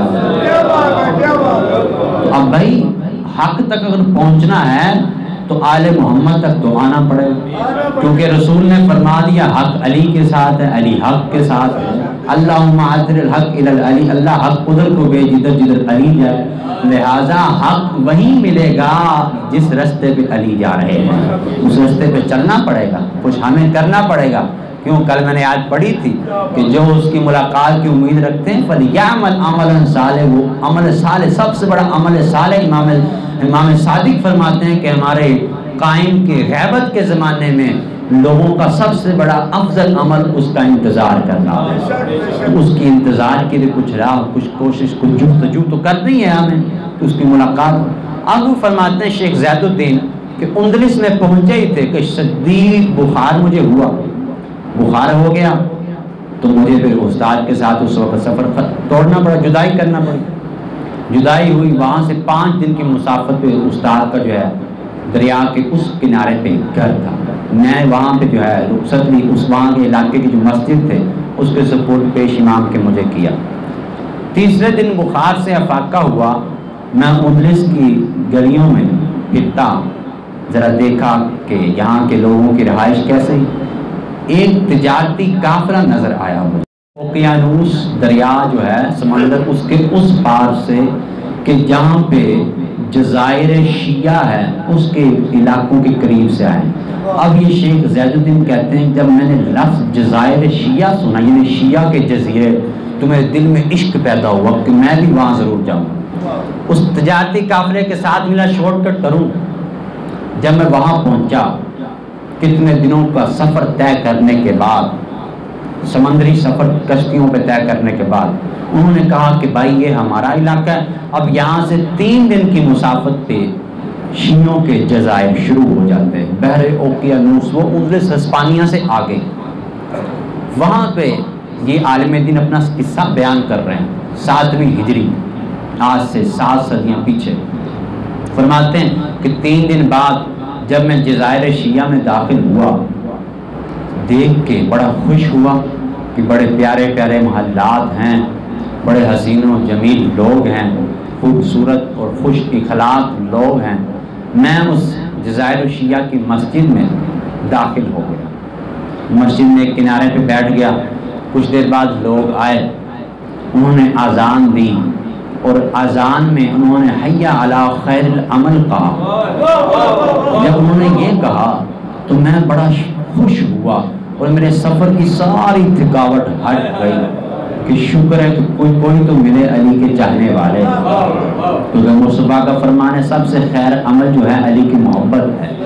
اب بھائی حق تک اگر پہنچنا ہے تو آل محمد تک تو آنا پڑے گا، کیونکہ رسول نے فرما دیا حق علی کے ساتھ ہے، علی حق کے ساتھ ہے۔ اللہم عدل الحق الی علی، اللہ حق ادھر کو بھیج جدھر جدھر علی جائے، لہٰذا حق وہیں ملے گا جس رستے پہ علی جا رہے ہیں، اس رستے پہ چلنا پڑے گا، کچھ ہمیں کرنا پڑے گا۔ کیوں کل میں نے آج پڑھی تھی کہ جو اس کی ملاقات کی امید رکھتے ہیں فَلْيَعْمَلْ عَمَلًا صَالِحًا، وہ عمل صالح سب سے بڑا عمل صالح امام صادق فرماتے ہیں کہ ہمارے قائم کے غیبت کے زمانے میں لوگوں کا سب سے بڑا افضل عمل اس کا انتظار کرنا ہے۔ اس کی انتظار کے لیے کچھ راہ، کچھ کوشش، کچھ جستجو تو کرنی ہے ہمیں اس کی ملاقات۔ اب وہ فرماتے ہیں شیخ زید الدین کہ اندلس میں پہنچے ہی تھے کہ شدید بخار مجھے ہوا، بخار ہو گیا تو مجھے پھر استاد کے ساتھ اس وقت سفر توڑنا پڑا، جدائی کرنا پڑی۔ جدائی ہوئی، وہاں سے 5 دن کی مسافت پہ استاد کا جو ہے دریا کے اس کنارے پہ گھر تھا، میں وہاں پہ جو ہے رخصت لی، اس وہاں کے علاقے کی جو مسجد تھے اس کے سپورٹ پیش امام کے مجھے کیا۔ تیسرے دن بخار سے افاقہ ہوا، میں اندلس کی گلیوں میں پھرتا، ذرا دیکھا کہ یہاں کے لوگوں کی رہائش کیسے ہی۔ ایک تجارتی کافرہ نظر آیا مجھے، اوقیانوس دریا جو ہے سمندر اس کے اس پار سے کہ جہاں پہ جزائر شیعہ ہے اس کے علاقوں کے قریب سے آئے۔ اب یہ شیخ زید الدین کہتے ہیں جب میں نے لفظ جزائر شیعہ سنا، یعنی شیعہ کے جزیرے، تو میرے دل میں عشق پیدا ہوا کہ میں بھی وہاں ضرور جاؤں، اس تجارتی کافرے کے ساتھ ملا شارٹ کٹ کروں۔ جب میں وہاں پہنچا، کتنے دنوں کا سفر طے کرنے کے بعد، سمندری سفر کشتیوں پہ طے کرنے کے بعد انہوں نے کہا کہ بھائی یہ ہمارا علاقہ ہے، اب یہاں سے 3 دن کی مسافت پہ شیعوں کے جزائر شروع ہو جاتے ہیں، بحر اوقیانوس، وہ اندلس ہسپانیہ سے آگے۔ وہاں پہ یہ عالم دین اپنا قصہ بیان کر رہے ہیں 7ویں ہجری، آج سے 7 صدیاں پیچھے۔ فرماتے ہیں کہ 3 دن بعد جب میں جزائر شیعہ میں داخل ہوا، دیکھ کے بڑا خوش ہوا کہ بڑے پیارے پیارے محلات ہیں، بڑے حسین و جمیل لوگ ہیں، خوبصورت اور خوش اخلاق لوگ ہیں۔ میں اس جزائر شیعہ کی مسجد میں داخل ہو گیا، مسجد میں ایک کنارے پہ بیٹھ گیا۔ کچھ دیر بعد لوگ آئے، انہوں نے اذان دی، اور اذان میں انہوں نے حی علی خیر العمل کہا۔ جب انہوں نے یہ کہا تو میں بڑا خوش ہوا اور میرے سفر کی ساری تھکاوٹ ہٹ گئی کہ شکر ہے کہ کوئی تو ملے علی کے چاہنے والے، کیونکہ مصطفیٰ کا فرمان ہے سب سے خیر عمل جو ہے علی کی محبت ہے۔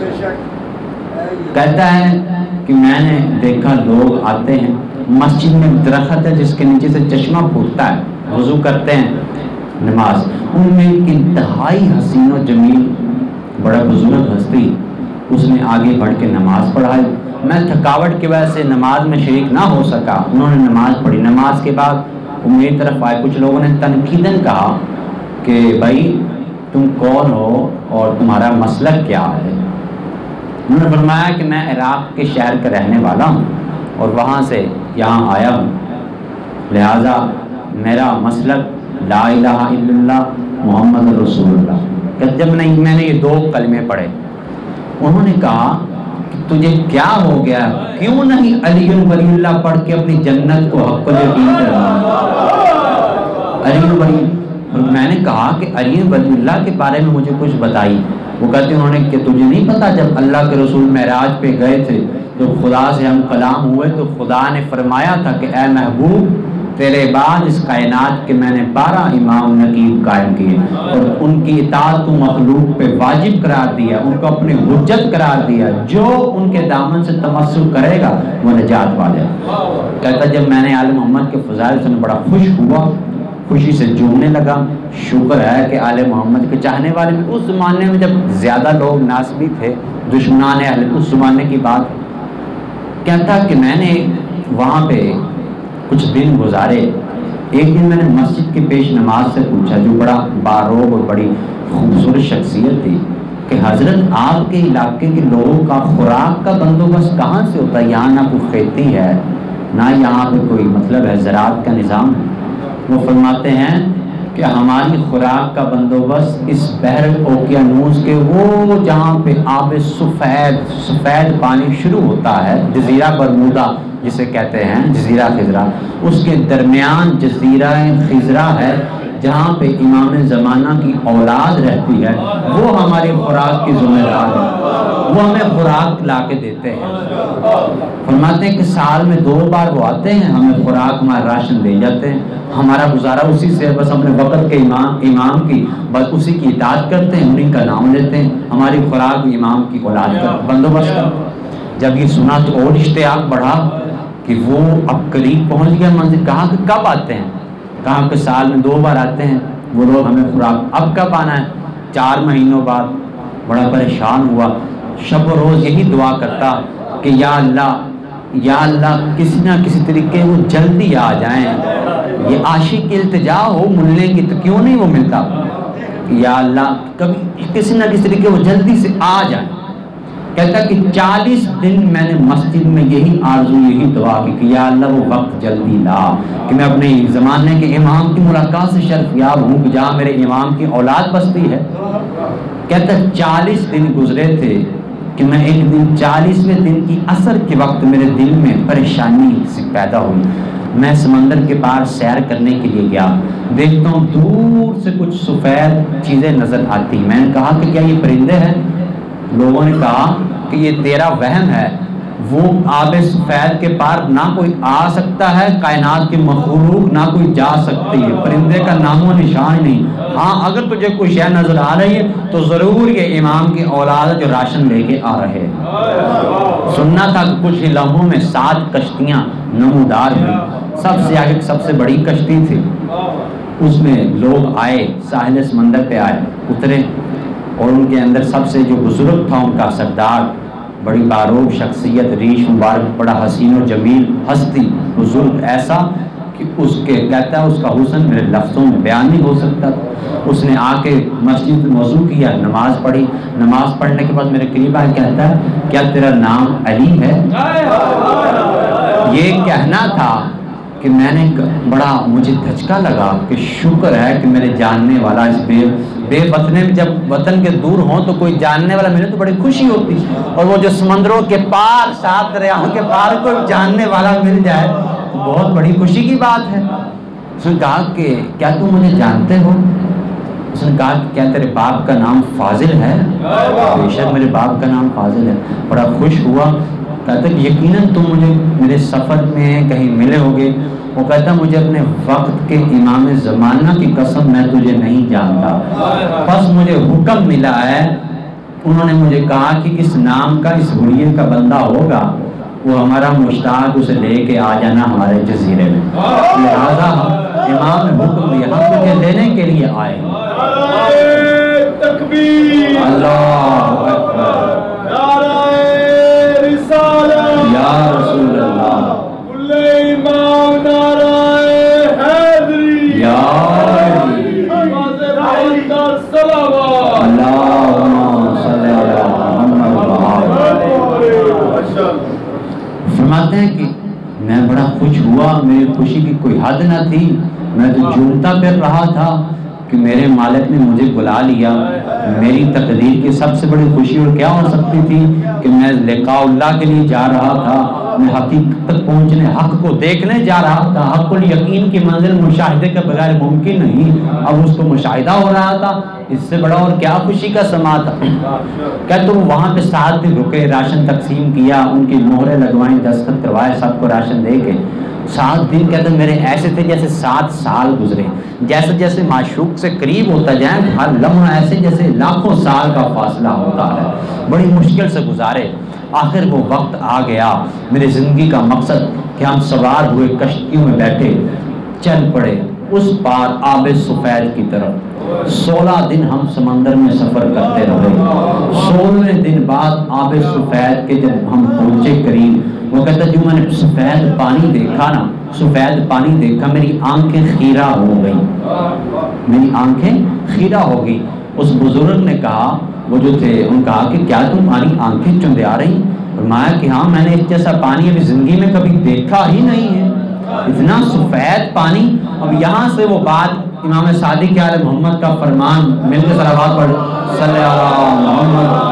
کہتا ہے کہ میں نے دیکھا لوگ آتے ہیں، مسجد میں درخت ہے جس کے نیچے سے چشمہ پھوٹتا ہے، وضو کرتے ہیں، نماز، ان میں ایک انتہائی حسین و جمیل بڑا بزرگ ہستی، اس نے آگے بڑھ کے نماز پڑھائی۔ میں تھکاوٹ کی وجہ سے نماز میں شریک نہ ہو سکا، انہوں نے نماز پڑھی۔ نماز کے بعد وہ میری طرف آئے، کچھ لوگوں نے تنقیداً کہا کہ بھائی تم کون ہو اور تمہارا مسلک کیا ہے؟ انہوں نے فرمایا کہ میں عراق کے شہر کا رہنے والا ہوں اور وہاں سے یہاں آیا ہوں، لہٰذا میرا مسلک لا الہ الا اللہ محمد رسول اللہ۔ جب میں نے یہ 2 کلمے پڑھے، انہوں نے کہا کہ تجھے کیا ہو گیا، کیوں نہیں علی ولی اللہ پڑھ کے اپنی جنت کو حق یقین کرنا؟ علی ولی، میں نے کہا کہ علی ولی اللہ کے بارے میں مجھے کچھ بتائی۔ وہ کہتے انہوں نے کہ تجھے نہیں پتا جب اللہ کے رسول معراج پہ گئے تھے جب خدا سے ہم کلام ہوئے تو خدا نے فرمایا تھا کہ اے محبوب تیرے بعد اس کائنات کے میں نے 12 امام نقیب قائم کیے اور ان کی اطاعت کو مخلوق پہ واجب قرار دیا، ان کو اپنی حجت قرار دیا، جو ان کے دامن سے تمسک کرے گا وہ نجات والے۔ کہتا جب میں نے آل محمد کے فضائل سے بڑا خوش ہوا، خوشی سے جھومنے لگا، شکر ہے کہ آل محمد کے چاہنے والے میں اس زمانے میں جب زیادہ لوگ ناسبی تھے، دشمنان اہل اس زمانے کی بات، کہتا کہ میں نے وہاں پہ کچھ دن گزارے۔ ایک دن میں نے مسجد کے پیش نماز سے پوچھا، جو بڑا باروب اور بڑی خوبصورت شخصیت تھی، کہ حضرت آپ کے علاقے کے لوگوں کا خوراک کا بندوبست کہاں سے ہوتا ہے؟ یہاں نہ کوئی کھیتی ہے، نہ یہاں پہ کوئی مطلب ہے زراعت کا نظام ہے۔ وہ فرماتے ہیں کہ ہماری خوراک کا بندوبست اس بحر اوقیانوس کے وہ جہاں پہ آب سفید پانی شروع ہوتا ہے، جزیرہ برمودا جسے کہتے ہیں، جزیرہ خضرا، اس کے درمیان جزیرہ خضرا ہے جہاں پہ امام زمانہ کی اولاد رہتی ہے، وہ ہماری خوراک کی ذمہ دار ہے، وہ ہمیں خوراک لا کے دیتے ہیں۔ فرماتے ہیں کہ سال میں 2 بار وہ آتے ہیں، ہمیں خوراک ہمارا راشن دے جاتے ہیں، ہمارا گزارا اسی سے، بس اپنے وقت کے امام کی بس اسی کی اطاعت کرتے ہیں، انہیں کا نام لیتے ہیں، ہماری خوراک امام کی اولاد کا بندوبست کرتے ہیں۔ جب یہ سنا تو اور اشتیاق بڑھا کہ وہ اب قریب پہنچ گیا منزل۔ کہا کہ کب آتے ہیں؟ کہا کہ سال میں 2 بار آتے ہیں وہ لوگ، ہمیں خوراک اب کب آنا ہے؟ 4 مہینوں بعد۔ بڑا پریشان ہوا، شب و روز یہی دعا کرتا کہ یا اللہ کسی نہ کسی طریقے وہ جلدی آ جائیں، یہ عاشق کی التجا ہو ملنے کی تو کیوں نہیں وہ ملتا، یا اللہ کبھی کسی نہ کسی طریقے وہ جلدی سے آ جائیں۔ کہتا کہ 40 دن میں نے مسجد میں یہی آرزو یہی دعا کی کہ یا اللہ وہ وقت جلدی لا کہ میں اپنے زمانے کے امام کی ملاقات سے شرف یاب ہوں کہ جہاں میرے امام کی اولاد بستی ہے۔ کہتا 40 دن گزرے تھے کہ میں ایک دن 40ویں دن کی عصر کے وقت میرے دل میں پریشانی سی پیدا ہوئی۔ میں سمندر کے پار سیر کرنے کے لیے گیا، دیکھتا ہوں دور سے کچھ سفید چیزیں نظر آتی۔ میں نے کہا کہ کیا یہ پرندے ہیں؟ لوگوں نے کہا کہ یہ تیرا وہم ہے، وہ آب سفید کے پار نہ کوئی آ سکتا ہے، کائنات کی مخلوق نہ کوئی جا سکتی ہے، پرندے کا نام و نشان نہیں۔ ہاں اگر تجھے کوئی شے نظر آ رہی ہے تو ضرور یہ امام کی اولاد جو راشن لے کے آ رہے۔ سننا تھا کہ کچھ ہی لمحوں میں 7 کشتیاں نمودار ہوئی، سب سے آگے سب سے بڑی کشتی تھی، اس میں لوگ آئے، ساحل سمندر پہ آئے، اترے، اور ان کے اندر سب سے جو بزرگ تھا ان کا سردار، بڑی باروب شخصیت، ریش مبارک، بڑا حسین و جمیل ہستی، بزرگ ایسا کہ اس کے کہتا ہے اس کا حسن میرے لفظوں میں بیان نہیں ہو سکتا۔ اس نے آ کے مسجد میں وضو کیا، نماز پڑھی، نماز پڑھنے کے بعد میرے قریب آ کے کہتا ہے کیا تیرا نام علی ہے؟ یہ کہنا تھا کہ میں نے بڑا مجھے دھچکا لگا کہ شکر ہے کہ میرے جاننے والا اس بے وطنے میں، جب وطن کے دور ہوں تو کوئی جاننے والا ملے تو بڑی خوشی ہوتی، اور وہ جو سمندروں کے پار 7 دریاؤں کے پار کوئی جاننے والا مل جائے تو بہت بڑی خوشی کی بات ہے۔ اس نے کہا کہ کیا تم مجھے جانتے ہو؟ اس نے کہا کہ کیا تیرے باپ کا نام فاضل ہے؟ بے شک میرے باپ کا نام فاضل ہے۔ بڑا خوش ہوا، کہتا کہ یقیناً تم مجھے میرے سفر میں کہیں ملے ہوگے۔ وہ کہتا مجھے اپنے وقت کے امام زمانہ کی قسم میں تجھے نہیں جانتا، بس مجھے حکم ملا ہے، انہوں نے مجھے کہا کہ اس نام کا اس حریت کا بندہ ہوگا، وہ ہمارا مشتاق اسے لے کے آ جانا ہمارے جزیرے میں، لہذا امام نے حکم دیا ہم تجھے لینے کے لیے آئے۔ تکبیر، اللہ اکبر، یا رسول اللہ، امام نعرہ حیدری، یا اللہم صلی اللہ فرماتے ہیں کہ میں بڑا خوش ہوا، میری خوشی کی کوئی حد نہ تھی، میں تو جھومتا پھر رہا تھا کہ میرے مالک نے مجھے بلا لیا۔ میری تقدیر کی سب سے بڑی خوشی اور کیا ہو سکتی تھی کہ میں لقاء اللہ کے لیے جا رہا تھا، میں حقیقت تک پہنچنے، حق کو دیکھنے جا رہا تھا۔ حق الیقین کی منزل مشاہدے کے بغیر ممکن نہیں، اب اس کو مشاہدہ ہو رہا تھا، اس سے بڑا اور کیا خوشی کا سما تھا۔ کہ تم وہاں پہ 7 دن رکے، راشن تقسیم کیا، ان کی مہریں لگوائیں، دستخط کروائے، سب کو راشن دے کے 7 دن کہتے میرے ایسے تھے جیسے 7 سال گزرے، جیسے جیسے معشوق سے قریب ہوتا جائیں ہر لمحہ ایسے جیسے لاکھوں سال کا فاصلہ ہوتا ہے، بڑی مشکل سے گزارے۔ آخر وہ وقت آ گیا، میری زندگی کا مقصد کہ ہم سوار ہوئے، کشتیوں میں بیٹھے، چل پڑے اس پار آب سفید کی طرف۔ 16 دن ہم سمندر میں سفر کرتے رہے۔ 16ویں دن بعد آب سفید کے جب ہم پہنچے قریب، وہ کہتا جو میں نے سفید پانی دیکھا نا، سفید پانی دیکھا، میری آنکھیں خیرہ ہو گئی، میری آنکھیں خیرہ ہو گئی۔ اس بزرگ نے کہا، وہ جو تھے، ان کہا کہ کیا تمہاری آنکھیں چندے آ رہی؟ فرمایا کہ ہاں، میں نے اس جیسا پانی ابھی زندگی میں کبھی دیکھا ہی نہیں ہے، اتنا سفید پانی۔ اب یہاں سے وہ بات امام صادق علیہ محمد کا فرمان، مل کے صلوات پڑھ، صلی اللہ علیہ محمد۔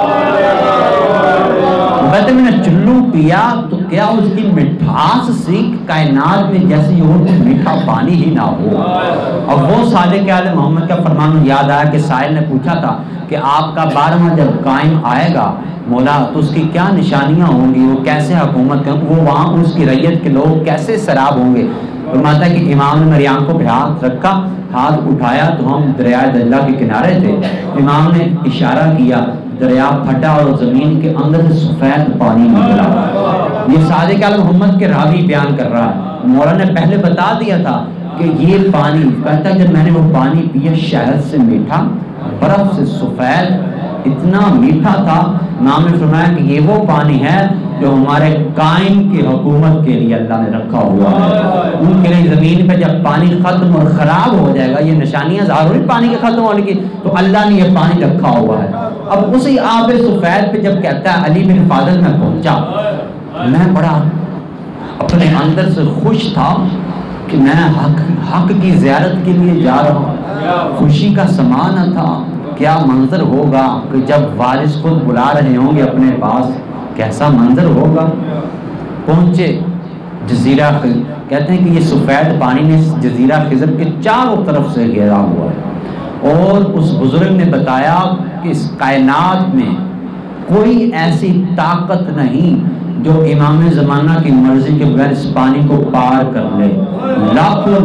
وہ کہتے میں نے چلو پیا تو کیا اس کی مٹھاس سی کائنات میں جیسے اور میٹھا پانی ہی نہ ہو۔ اب وہ صادق علیہ محمد کا فرمان یاد آیا کہ سائل نے پوچھا تھا کہ آپ کا 12واں جب قائم آئے گا مولا تو اس کی کیا نشانیاں ہوں گی، وہ کیسے حکومت کریں، وہ وہاں اس کی ریت کے لوگ کیسے سراب ہوں گے۔ فرماتا ہے کہ امام نے میری آنکھوں پہ ہاتھ رکھا، ہاتھ اٹھایا تو ہم دریائے دجلہ کے کنارے تھے، امام نے اشارہ کیا، دریا پھٹا اور زمین کے اندر سے سفید پانی نکلا۔ یہ صادق علیہ محمد کے راوی بیان کر رہا ہے، مولا نے پہلے بتا دیا تھا کہ یہ پانی، کہتا ہے جب میں نے وہ پانی پیا شہد سے میٹھا، برف سے سفید، اتنا میٹھا تھا۔ امام نے فرمایا کہ یہ وہ پانی ہے جو ہمارے قائم کی حکومت کے لیے اللہ نے رکھا ہوا ہے، ان کے لیے زمین پہ جب پانی ختم اور خراب ہو جائے گا، یہ نشانیاں ظاہر ہوئی پانی کے ختم ہونے کی، تو اللہ نے یہ پانی رکھا ہوا ہے۔ اب اسی آب سفید پہ جب کہتا ہے علی بن فاضل میں پہنچا، میں بڑا اپنے اندر سے خوش تھا کہ میں حق کی زیارت کے لیے جا رہا ہوں، خوشی کا سمانہ تھا۔ کیا منظر ہوگا کہ جب وارث خود بلا رہے ہوں گے اپنے پاس، کیسا منظر ہوگا۔ پہنچے جزیرہ خضر، کہتے ہیں کہ یہ سفید پانی نے جزیرہ خضر کے چاروں طرف سے گھیرا ہوا ہے، اور اس بزرگ نے بتایا کہ اس کائنات میں کوئی ایسی طاقت نہیں جو امام زمانہ کی مرضی کے بغیر اس پانی کو پار کر لے۔ لاکھوں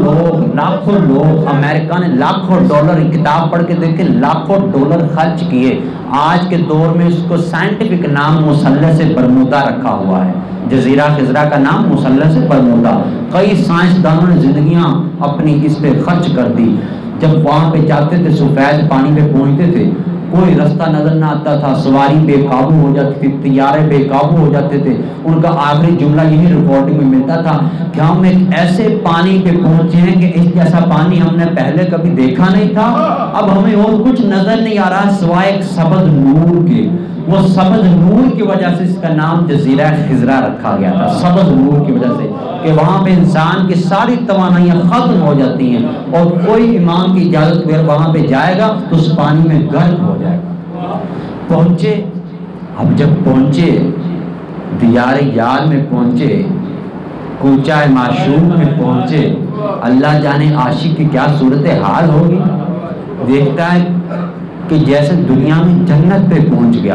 لوگ امریکہ نے لاکھوں ڈالر، کتاب پڑھ کے دیکھیں، لاکھوں ڈالر خرچ کیے۔ آج کے دور میں اس کو سائنٹیفک نام مثلث برمودا رکھا ہوا ہے، جزیرہ خضرا کا نام مثلث برمودا۔ کئی سائنسدانوں نے زندگیاں اپنی اس پہ خرچ کر دی۔ جب وہاں پہ جاتے تھے، سفید پانی پہ پہنچتے تھے، کوئی رستہ نظر نہ آتا تھا، سواری بے قابو ہو جاتی تھی، طیارے بے قابو ہو جاتے تھے۔ ان کا آخری جملہ یہی رپورٹنگ میں ملتا تھا کہ ہم ایک ایسے پانی پہ پہنچے ہیں کہ اس جیسا پانی ہم نے پہلے کبھی دیکھا نہیں تھا، اب ہمیں اور کچھ نظر نہیں آ رہا سوائے ایک سبز نور کے۔ وہ سبز نور کی وجہ سے اس کا نام جزیرہ خضرا رکھا گیا تھا، سبز نور کی وجہ سے، کہ وہاں پہ انسان کی ساری توانائیاں ختم ہو جاتی ہیں، اور کوئی امام کی اجازت بغیر وہاں پہ جائے گا تو اس پانی میں غرق ہو جائے گا۔ پہنچے، اب جب پہنچے دیار یار میں پہنچے، کوچہ معشوق میں پہنچے، اللہ جانے عاشق کی کیا صورتحال ہوگی۔ دیکھتا ہے کہ جیسے دنیا میں جنت پہ پہنچ گیا،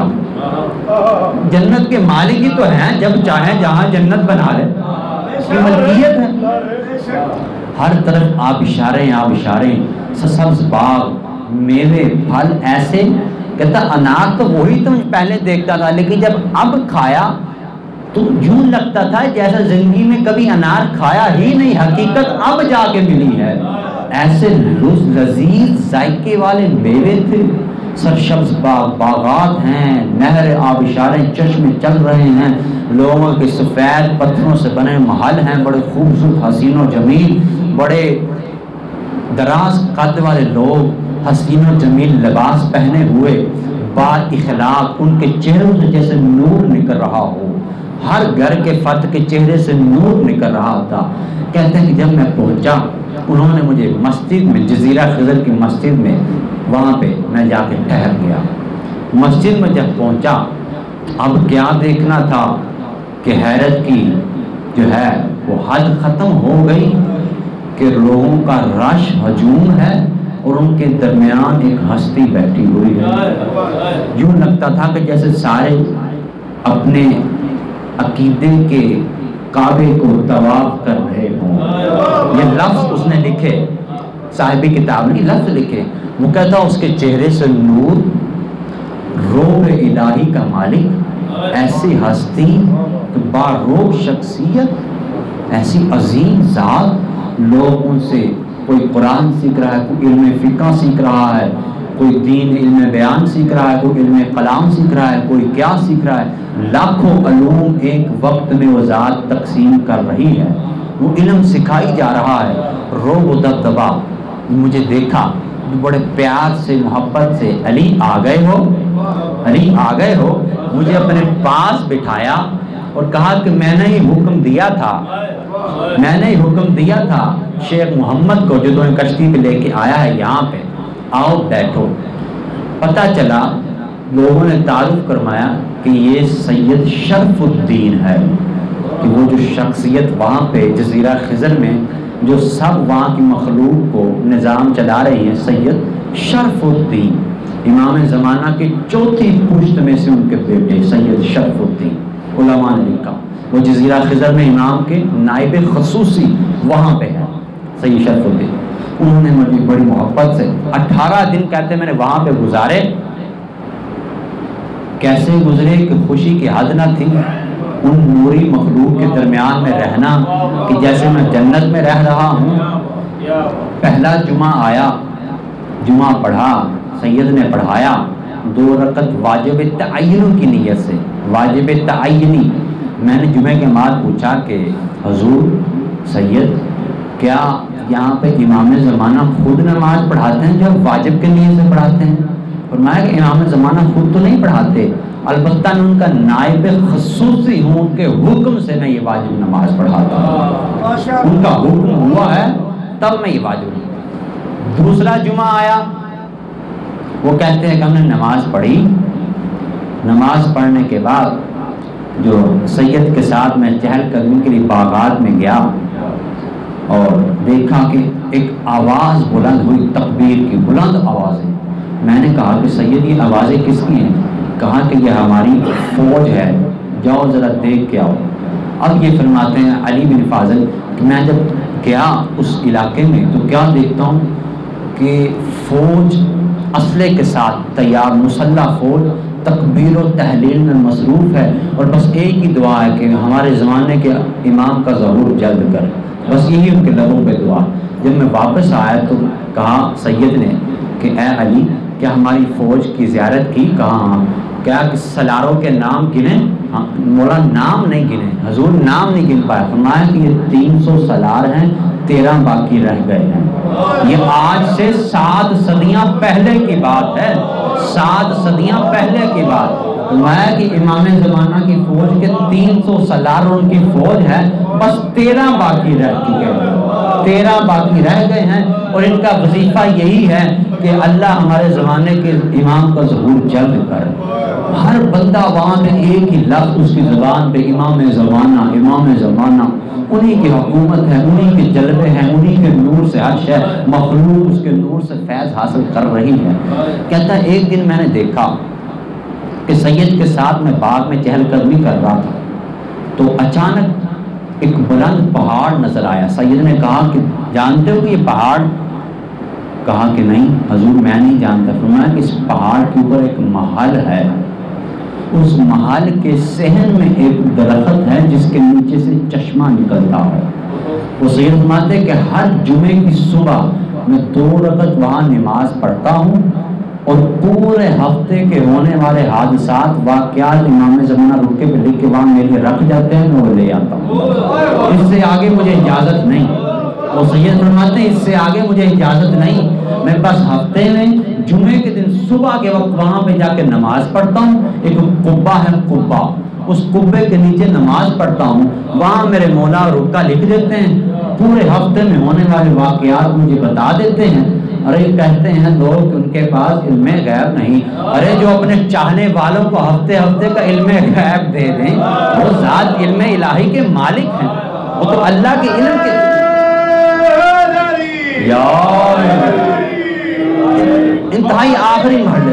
جنت کے مالک ہی تو ہیں، جب چاہے جہاں جنت بنا لے، اس کی ملکیت ہے۔ ہر طرف آبشاریں آبشاریں، سبز باغ، میوے پھل ایسے، کہتا انار تو وہی تم پہلے دیکھتا تھا، لیکن جب اب کھایا تو یوں لگتا تھا جیسا زندگی میں کبھی انار کھایا ہی نہیں، حقیقت اب جا کے ملی ہے۔ ایسے لذیذ ذائقے والے میوے تھے، سرسبز باغات ہیں، نہر آبشاریں، چشمے چل رہے ہیں، لوگوں کے سفید پتھروں سے بنے محل ہیں، بڑے خوبصورت حسین و جمیل، بڑے دراز قد والے لوگ، حسین و جمیل لباس پہنے ہوئے، با اخلاق، ان کے چہروں سے جیسے نور نکل رہا ہو، ہر گھر کے فرد کے چہرے سے نور نکل رہا تھا۔ کہتے ہیں کہ جب میں پہنچا، انہوں نے مجھے مسجد میں، جزیرہ خضر کی مسجد میں، وہاں پہ میں جا کے ٹھہر گیا۔ مسجد میں جب پہنچا، اب کیا دیکھنا تھا کہ حیرت کی جو ہے وہ حد ختم ہو گئی کہ لوگوں کا رش ہجوم ہے اور ان کے درمیان ایک ہستی بیٹھی ہوئی ہے۔ یوں لگتا تھا کہ جیسے سارے اپنے عقیدے کے کعبے کو طواف کر رہے ہوں۔ یہ لفظ اس نے لکھے، صاحبی کتاب نے لفظ لکھے، وہ کہتا اس کے چہرے سے نور، روب الہی کا مالک، ایسی ہستی باروب شخصیت، ایسی عظیم ذات، لوگ ان سے کوئی قرآن سیکھ رہا ہے، کوئی علم فقہ سیکھ رہا ہے، کوئی دین علم بیان سیکھ رہا ہے، کوئی علم کلام سیکھ رہا ہے، کوئی کیا سیکھ رہا ہے، لاکھوں علوم ایک وقت میں وہ ذات تقسیم کر رہی ہے، وہ علم سکھائی جا رہا ہے۔ روب و دبدبا، مجھے دیکھا بڑے پیار سے محبت سے، علی آ گئے ہو، علی آ گئے ہو، مجھے اپنے پاس بٹھایا اور کہا کہ میں نے ہی حکم دیا تھا، میں نے ہی حکم دیا تھا شیخ محمد کو جو تمہیں کشتی پہ لے کے آیا ہے یہاں پہ، آؤ بیٹھو۔ پتہ چلا، لوگوں نے تعارف کروایا کہ یہ سید شرف الدین ہے، کہ وہ جو شخصیت وہاں پہ جزیرہ خضر میں جو سب وہاں کی مخلوق کو نظام چلا رہی ہے، سید شرف الدین، امام زمانہ کی چوتھی پشت میں سے ان کے بیٹے سید شرف الدین، علماء نے لکھا، وہ جزیرہ خضر میں امام کے نائب خصوصی وہاں پہ ہے سید شرف الدین۔ انہوں نے مجھے بڑی محبت سے 18 دن کہتے میں نے وہاں پہ گزارے، کیسے گزرے کہ خوشی کی حد نہ تھی، ان نوری مخلوق کے درمیان میں رہنا کہ جیسے میں جنت میں رہ رہا ہوں۔ پہلا جمعہ آیا، جمعہ پڑھا، سید نے پڑھایا 2 رکعت واجب تعین کی نیت سے، واجب تعینی۔ میں نے جمعہ کے بعد پوچھا کہ حضور سید کیا یہاں پہ امام زمانہ خود نماز پڑھاتے ہیں جو واجب کے نیت سے پڑھاتے ہیں؟ فرمایا کہ امام زمانہ خود تو نہیں پڑھاتے، البتہ میں ان کا نائب خصوصی ہوں، ان کے حکم سے میں یہ واجب نماز پڑھاتا ہوں، ان کا حکم ہوا ہے تب میں یہ واجب۔ دوسرا جمعہ آیا، وہ کہتے ہیں کہ ہم نے نماز پڑھی، نماز پڑھنے کے بعد جو سید کے ساتھ میں چہل قدمی کے لیے باغات میں گیا اور دیکھا کہ ایک آواز بلند ہوئی، تکبیر کی بلند آوازیں۔ میں نے کہا کہ سید یہ آوازیں کس کی ہیں؟ کہا کہ یہ ہماری فوج ہے، جاؤ ذرا دیکھ کے آؤ۔ اب یہ فرماتے ہیں علی بن فاضل کہ میں جب گیا اس علاقے میں تو کیا دیکھتا ہوں کہ فوج اسلحے کے ساتھ تیار، مسلح فوج تکبیر و تحلیل میں مصروف ہے، اور بس ایک ہی دعا ہے کہ ہمارے زمانے کے امام کا ظہور جلد کر، بس یہی ان کے لبوں پہ دعا۔ جب میں واپس آیا تو کہا سید نے کہ اے علی کیا ہماری فوج کی زیارت کی؟ کہا ہاں۔ کیا کہ سلاروں کے نام گنے؟ ہاں۔ مولا نام نہیں گنے، حضور نام نہیں گن پایا۔ فرمایا کہ یہ 300 سلار ہیں، 13 باقی رہ گئے ہیں۔ یہ آج سے 7 صدیاں پہلے کی بات ہے، 7 صدیاں پہلے کی بات۔ فرمایا کہ امام زمانہ کی فوج کے 300 سلار ان کی فوج ہے، بس 13 باقی رہ چکے ہیں، 13 باقی رہ گئے ہیں، اور ان کا وظیفہ یہی ہے کہ اللہ ہمارے زمانے کے امام کا ظہور جلد کر۔ ہر بندہ وہاں پہ ایک ہی لفظ اس کی زبان پہ امام زمانہ، امام زمانہ، انہی کی حکومت ہے، انہی کے جلوے ہیں، انہی کے نور سے ہر شے مخلوق اس کے نور سے فیض حاصل کر رہی ہے۔ کہتا ہے ایک دن میں نے دیکھا کہ سید کے ساتھ میں باغ میں چہل قدمی کر رہا تھا تو اچانک ایک بلند پہاڑ نظر آیا۔ سید نے کہا کہ جانتے ہو کہ یہ پہاڑ؟ کہا کہ نہیں حضور میں نہیں جانتا۔ فرمایا کہ اس پہاڑ کے اوپر ایک محل ہے، اس محل کے صحن میں ایک درخت ہے جس کے نیچے سے چشمہ نکلتا ہے۔ وہ سید فرماتے کہ ہر جمعے کی صبح میں 2 رکعت وہاں نماز پڑھتا ہوں، اور پورے ہفتے کے ہونے والے حادثات واقعات امام زمانہ رکے پہ لکھ کے وہاں میرے لیے رکھ جاتے ہیں، میں وہ لے آتا ہوں۔ اس سے آگے مجھے اجازت نہیں۔ وہ سید فرماتے ہیں اس سے آگے مجھے اجازت نہیں، میں بس ہفتے میں جمعے کے دن صبح کے وقت وہاں پہ جا کے نماز پڑھتا ہوں۔ ایک قبہ ہے، قبہ، اس قبے کے نیچے نماز پڑھتا ہوں، وہاں میرے مولا رکا لکھ دیتے ہیں، پورے ہفتے میں ہونے والے واقعات مجھے بتا دیتے ہیں، ارے کہتے ہیں لوگ کہ ان کے پاس علم غیب نہیں، ارے جو اپنے چاہنے والوں کو ہفتے ہفتے کا علم غیب دے دیں وہ ذات علم الہی کے مالک ہیں، وہ تو اللہ کے علم کے انتہائی آخری مرحلے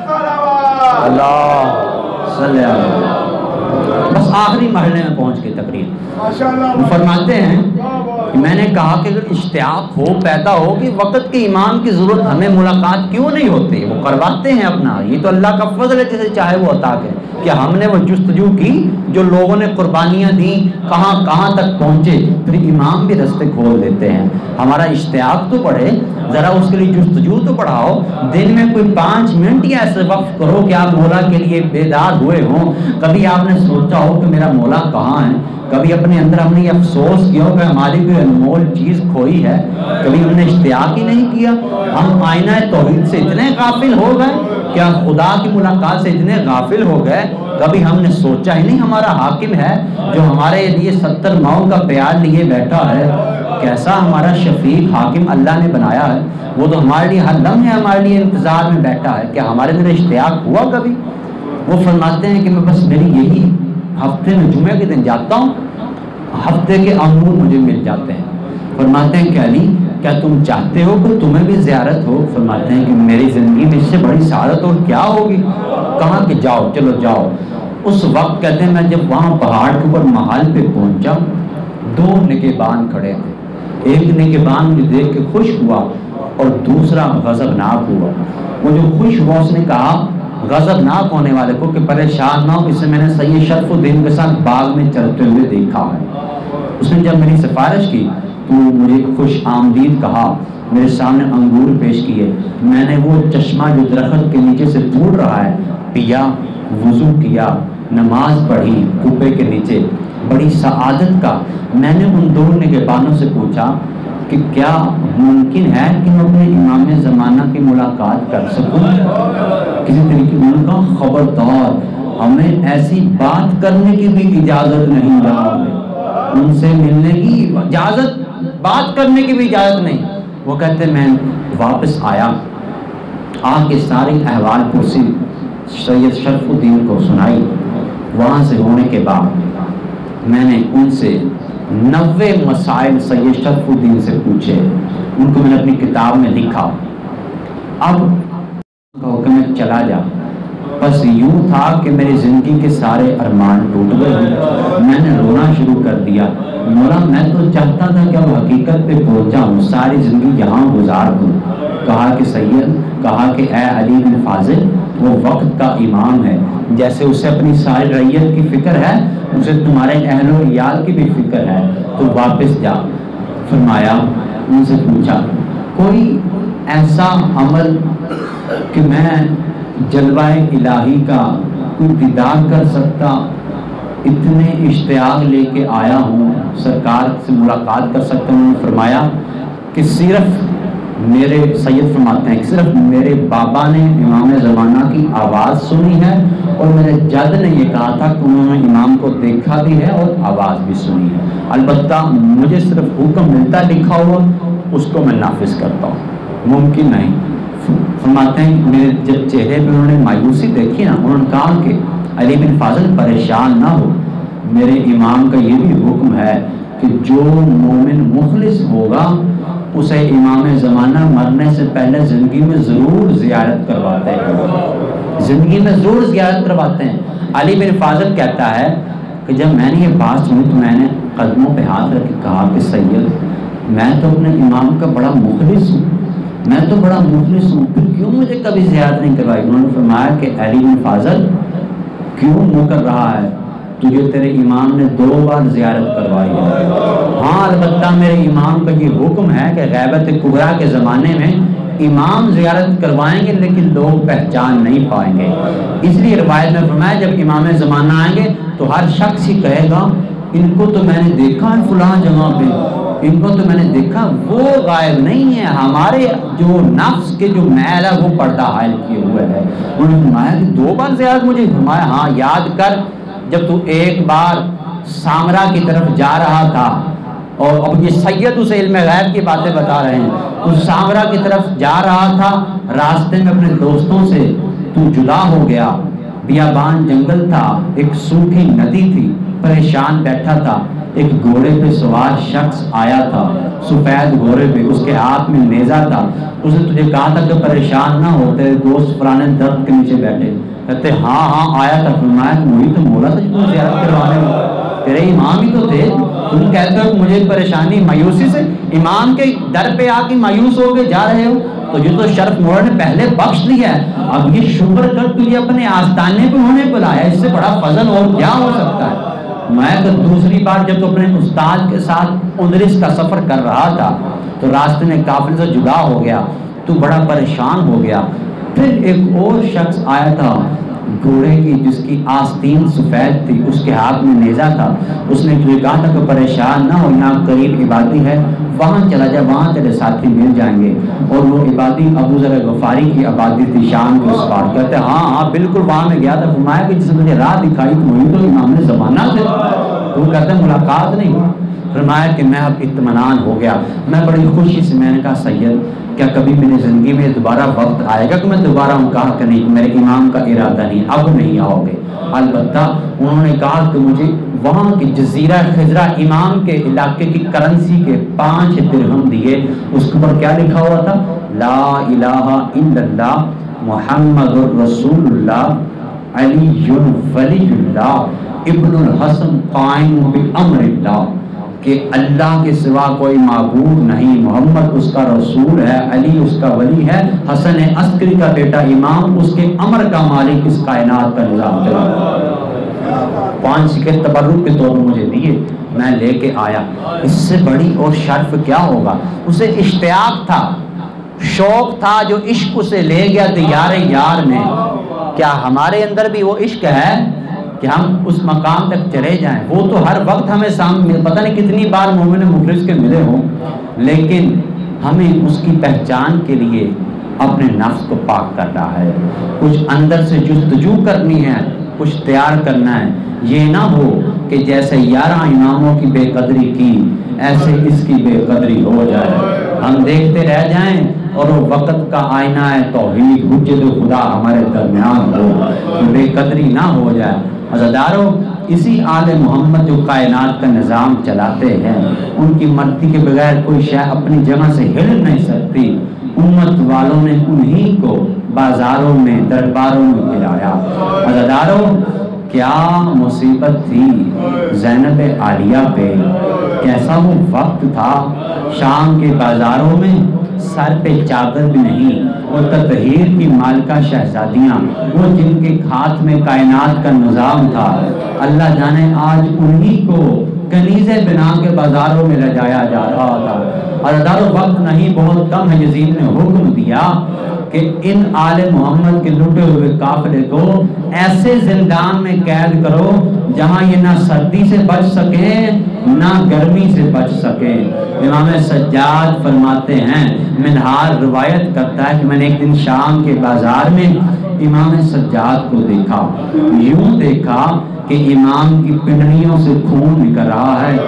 اللہ صلی اللہ علیہ وسلم، بس آخری مرحلے میں پہنچ کے تقریر وہ فرماتے ہیں کہ میں نے کہا کہ اگر اشتیاق ہو پیدا ہو کہ وقت کے امام کی ضرورت ہمیں ملاقات کیوں نہیں ہوتی، وہ کرواتے ہیں اپنا، یہ تو اللہ کا فضل ہے جسے چاہے وہ عطا کرے، کہ ہم نے وہ جستجو کی جو لوگوں نے قربانیاں دیں کہاں کہاں تک پہنچے، پھر امام بھی رستے کھول دیتے ہیں۔ ہمارا اشتیاق تو بڑھے، ذرا اس کے لیے جستجو تو بڑھاؤ، دن میں کوئی 5 منٹ یا ایسے وقت کرو کہ آپ مولا کے لیے بیدار ہوئے ہوں، کبھی آپ نے سوچا ہو کہ میرا مولا کہاں ہے، کبھی اپنے اندر ہم نے یہ افسوس کیا ہو کہ ہماری کوئی انمول چیز کھوئی ہے، کبھی ہم نے اشتیاق ہی نہیں کیا، ہم آئینہ توحید سے اتنے غافل ہو گئے، کیا خدا کی ملاقات سے اتنے غافل ہو گئے، کبھی ہم نے سوچا ہی نہیں ہمارا حاکم ہے جو ہمارے لیے 70 ماؤں کا پیار لیے بیٹھا ہے، کیسا ہمارا شفیق حاکم اللہ نے بنایا ہے، وہ تو ہمارے لیے ہر لمحے ہمارے لیے انتظار میں بیٹھا ہے، کیا ہمارے اندر اشتیاق ہوا کبھی؟ وہ فرماتے ہیں کہ میں بس میری یہی ہفتے میں جمعے کے دن جاتا ہوں، ہفتے کے امور مجھے مل جاتے ہیں۔ فرماتے ہیں کہ علی کیا تم چاہتے ہو کہ تمہیں بھی زیارت ہو؟ فرماتے ہیں کہ میری زندگی میں اس سے بڑی سعادت اور کیا ہوگی؟ کہاں کہ جاؤ، چلو جاؤ۔ اس وقت کہتے ہیں میں جب وہاں پہاڑ کے اوپر محل پہ پہنچا، 2 نگہبان کھڑے تھے، ایک نگہبان مجھے دیکھ کے خوش ہوا اور دوسرا غضبناک ہوا۔ وہ جو خوش ہوا اس نے کہا غضبناک ہونے والے کو کہ پریشان نہ ہو، اسے میں نے سید شرف الدین کے ساتھ باغ میں چلتے ہوئے دیکھا ہے، اس نے جب میری سفارش کی تو مجھے خوش آمدید کہا، میرے سامنے انگور پیش کیے، میں نے وہ چشمہ جو درخت کے نیچے سے ٹوٹ رہا ہے پیا، وضو کیا، نماز پڑھی کبے کے نیچے، بڑی سعادت کا۔ میں نے ان 2 نگہبانوں سے پوچھا کہ کیا ممکن ہے کہ میں اپنے امام زمانہ کی ملاقات کر سکوں؟ کسی طریقے انہوں نے کہا خبردار، ہمیں ایسی بات کرنے کی بھی اجازت نہیں جناب، ان سے ملنے کی اجازت، بات کرنے کی بھی اجازت نہیں۔ وہ کہتے میں واپس آیا، آ کے ساری احوال پرسی سید شرف الدین کو سنائی، وہاں سے ہونے کے بعد میں نے ان سے 90 مسائل سید شرف الدین سے پوچھے، ان کو میں نے اپنی کتاب میں لکھا۔ اب کہو کہ میں چلا جا، بس یوں تھا کہ میری زندگی کے سارے ارمان ٹوٹ گئے، میں نے رونا شروع کر دیا، مولا میں تو چاہتا تھا کہ اب حقیقت پہ پہنچا ہوں، ساری زندگی یہاں گزار دوں۔ کہا کہ سید، کہا کہ اے علی بن فاضل، وہ وقت کا امام ہے، جیسے اسے اپنی ساری رعیت کی فکر ہے اسے تمہارے اہل و عیال کی بھی فکر ہے، تو واپس جا۔ فرمایا ان سے پوچھا کوئی ایسا عمل کہ میں جلوہ الہی کا کوئی دیدار کر سکتا، اتنے اشتیاق لے کے آیا ہوں، سرکار سے ملاقات کر سکتا ہوں؟ فرمایا کہ صرف میرے سید فرماتے ہیں کہ صرف میرے بابا نے امام زمانہ کی آواز سنی ہے، اور میرے جد نے یہ کہا تھا کہ انہوں نے امام کو دیکھا بھی ہے اور آواز بھی سنی ہے، البتہ مجھے صرف حکم ملتا لکھا ہوا، اس کو میں نافذ کرتا ہوں، ممکن نہیں۔ فرماتے ہیں میرے جب چہرے پہ انہوں نے مایوسی دیکھی نا، انہوں نے کہا کہ علی بن فاضل پریشان نہ ہو، میرے امام کا یہ بھی حکم ہے کہ جو مومن مخلص ہوگا اسے امام زمانہ مرنے سے پہلے زندگی میں ضرور زیارت کرواتے ہیں، زندگی میں ضرور زیارت کرواتے ہیں۔ علی بن فاضل کہتا ہے کہ جب میں نے یہ بات سنی تو میں نے قدموں پہ ہاتھ رکھ کے کہا کہ سید میں تو اپنے امام کا بڑا مخلص ہوں، میں تو بڑا مخلص ہوں، پھر کیوں مجھے کبھی زیارت نہیں کروائی؟ انہوں نے فرمایا کہ علی بن فاضل کیوں منہ کر رہا ہے، تجھے تیرے امام نے 2 بار زیارت کروائی ہے، ہاں البتہ میرے امام کا یہ حکم ہے کہ غیبت کبریٰ کے زمانے میں امام زیارت کروائیں گے لیکن لوگ پہچان نہیں پائیں گے، اس لیے روایت میں فرمایا جب امام زمانہ آئیں گے تو ہر شخص ہی کہے گا ان کو تو میں نے دیکھا ہے فلاں جگہ پہ، ان کو تو میں نے دیکھا، وہ غائب نہیں ہے، ہمارے جو نفس کے جو میل ہے وہ پردہ حائل کیے ہوئے ہے۔ انہوں نے فرمایا کہ 2 بار زیارت مجھے؟ فرمایا ہاں، یاد کر جب تو ایک بار سامرا کی طرف جا رہا تھا اور اب یہ سید اسے علم غیب کی باتیں بتا رہے ہیں. تو سامرا کی طرف جا رہا تھا، راستے میں اپنے دوستوں سے تو جدا ہو گیا. بیابان جنگل تھا، ایک سوکھی ندی تھی، پریشان بیٹھا تھا. ایک گھوڑے پہ سوار شخص آیا تھا، سفید گھوڑے پہ، اس کے ہاتھ میں نیزہ تھا. اس نے تجھے کہا تھا کہ پریشان نہ ہو، تیرے دوست فلانے درخت کے نیچے بیٹھے. کہتے ہاں آیا تھا. فرمایا وہی تو مولا تھا جو تم زیارت کروانے میں، تیرے امام ہی تو تھے. تم کہتے ہو مجھے پریشانی مایوسی سے، امام کے در پہ آ کے مایوس ہو کے جا رہے ہو. تو یہ تو شرف مولا نے پہلے بخش دیا ہے، اب یہ شکر کر تجھے اپنے آستانے پہ ہونے کو لایا، اس سے بڑا فضل اور کیا ہو سکتا ہے. میں تو دوسری بار جب تو اپنے استاد کے ساتھ اندرس کا سفر کر رہا تھا تو راستے میں قافلے سے جدا ہو گیا، تو بڑا پریشان ہو گیا. پھر ایک اور شخص آیا تھا گھوڑے کی، جس کی آستین سفید تھی، اس کے ہاتھ میں نیزہ تھا. اس نے تجھے کہا تھا کہ پریشان نہ ہو، یہاں قریب عبادی ہے، وہاں چلا جا، وہاں تیرے ساتھی مل جائیں گے. اور وہ عبادی ابو ذر غفاری کی عبادی تھی شام کے اس پار. کہتے ہاں بالکل وہاں میں گیا تھا. فرمایا کہ جس نے مجھے راہ دکھائی تو وہی تو امام زمانہ تھے. تو کہتے ہیں ملاقات نہیں. فرمایا کہ میں اب اطمینان ہو گیا. میں بڑی خوشی سے میں نے کہا سید کیا کبھی میری زندگی میں دوبارہ وقت آئے گا کہ میں دوبارہ ہوں؟ کہا کہ نہیں، میرے امام کا ارادہ نہیں، اب نہیں آؤ گے. البتہ انہوں نے کہا کہ مجھے وہاں کی جزیرہ خضرہ امام کے علاقے کی کرنسی کے 5 درہم دیے. اس کے اوپر کیا لکھا ہوا تھا؟ لا الہ الا اللہ محمد رسول اللہ علی ولی اللہ ابن الحسن قائم بامر اللہ، کہ اللہ کے سوا کوئی معبود نہیں، محمد اس کا رسول ہے، علی اس کا ولی ہے، حسن عسکری کا بیٹا امام اس کے امر کا مالک، اس کائنات کا نظام چلا. 5 سکے تبرک کے طور پر مجھے دیے، میں لے کے آیا. اس سے بڑی اور شرف کیا ہوگا؟ اسے اشتیاق تھا، شوق تھا، جو عشق اسے لے گیا دیار یار میں. کیا ہمارے اندر بھی وہ عشق ہے کہ ہم اس مقام تک چلے جائیں؟ وہ تو ہر وقت ہمیں سامنے، پتہ نہیں کتنی بار مومن مخلص کے ملے ہوں، لیکن ہمیں اس کی پہچان کے لیے اپنے نفس کو پاک کرنا ہے، کچھ اندر سے جستجو کرنی ہے، کچھ تیار کرنا ہے. یہ نہ ہو کہ جیسے 11 اماموں کی بے قدری کی ایسے اس کی بے قدری ہو جائے، ہم دیکھتے رہ جائیں اور وہ وقت کا آئینہ ہے توحید حجت خدا ہمارے درمیان ہو، بے قدری نہ ہو جائے. عزادارو، اسی آل محمد جو کائنات کا نظام چلاتے ہیں، ان کی مرضی کے بغیر کوئی شے اپنی جگہ سے ہل نہیں سکتی. امت والوں نے انہی کو بازاروں میں درباروں میں گرایا. عزادارو، کیا مصیبت تھی زینب عالیہ پہ، کیسا وہ وقت تھا. شام کے بازاروں میں سر پہ چادر بھی نہیں، وہ تطہیر کی مالکہ شہزادیاں، وہ جن کے ہاتھ میں کائنات کا نظام تھا، اللہ جانے آج انہی کو کنیزے بنا کے بازاروں میں لے جایا جا رہا تھا. اور وقت نہیں بہت کم ہے. یزید نے حکم دیا کہ ان آل محمد کے لٹے ہوئے قافلے کو ایسے زندان میں قید کرو جہاں یہ نہ سردی سے بچ سکیں نہ گرمی سے بچ سکیں. امام سجاد فرماتے ہیں، منہار روایت کرتا ہے کہ میں نے ایک دن شام کے بازار میں امام سجاد کو دیکھا، یوں دیکھا کہ امام کی پنڈلیوں سے خون نکل رہا ہے،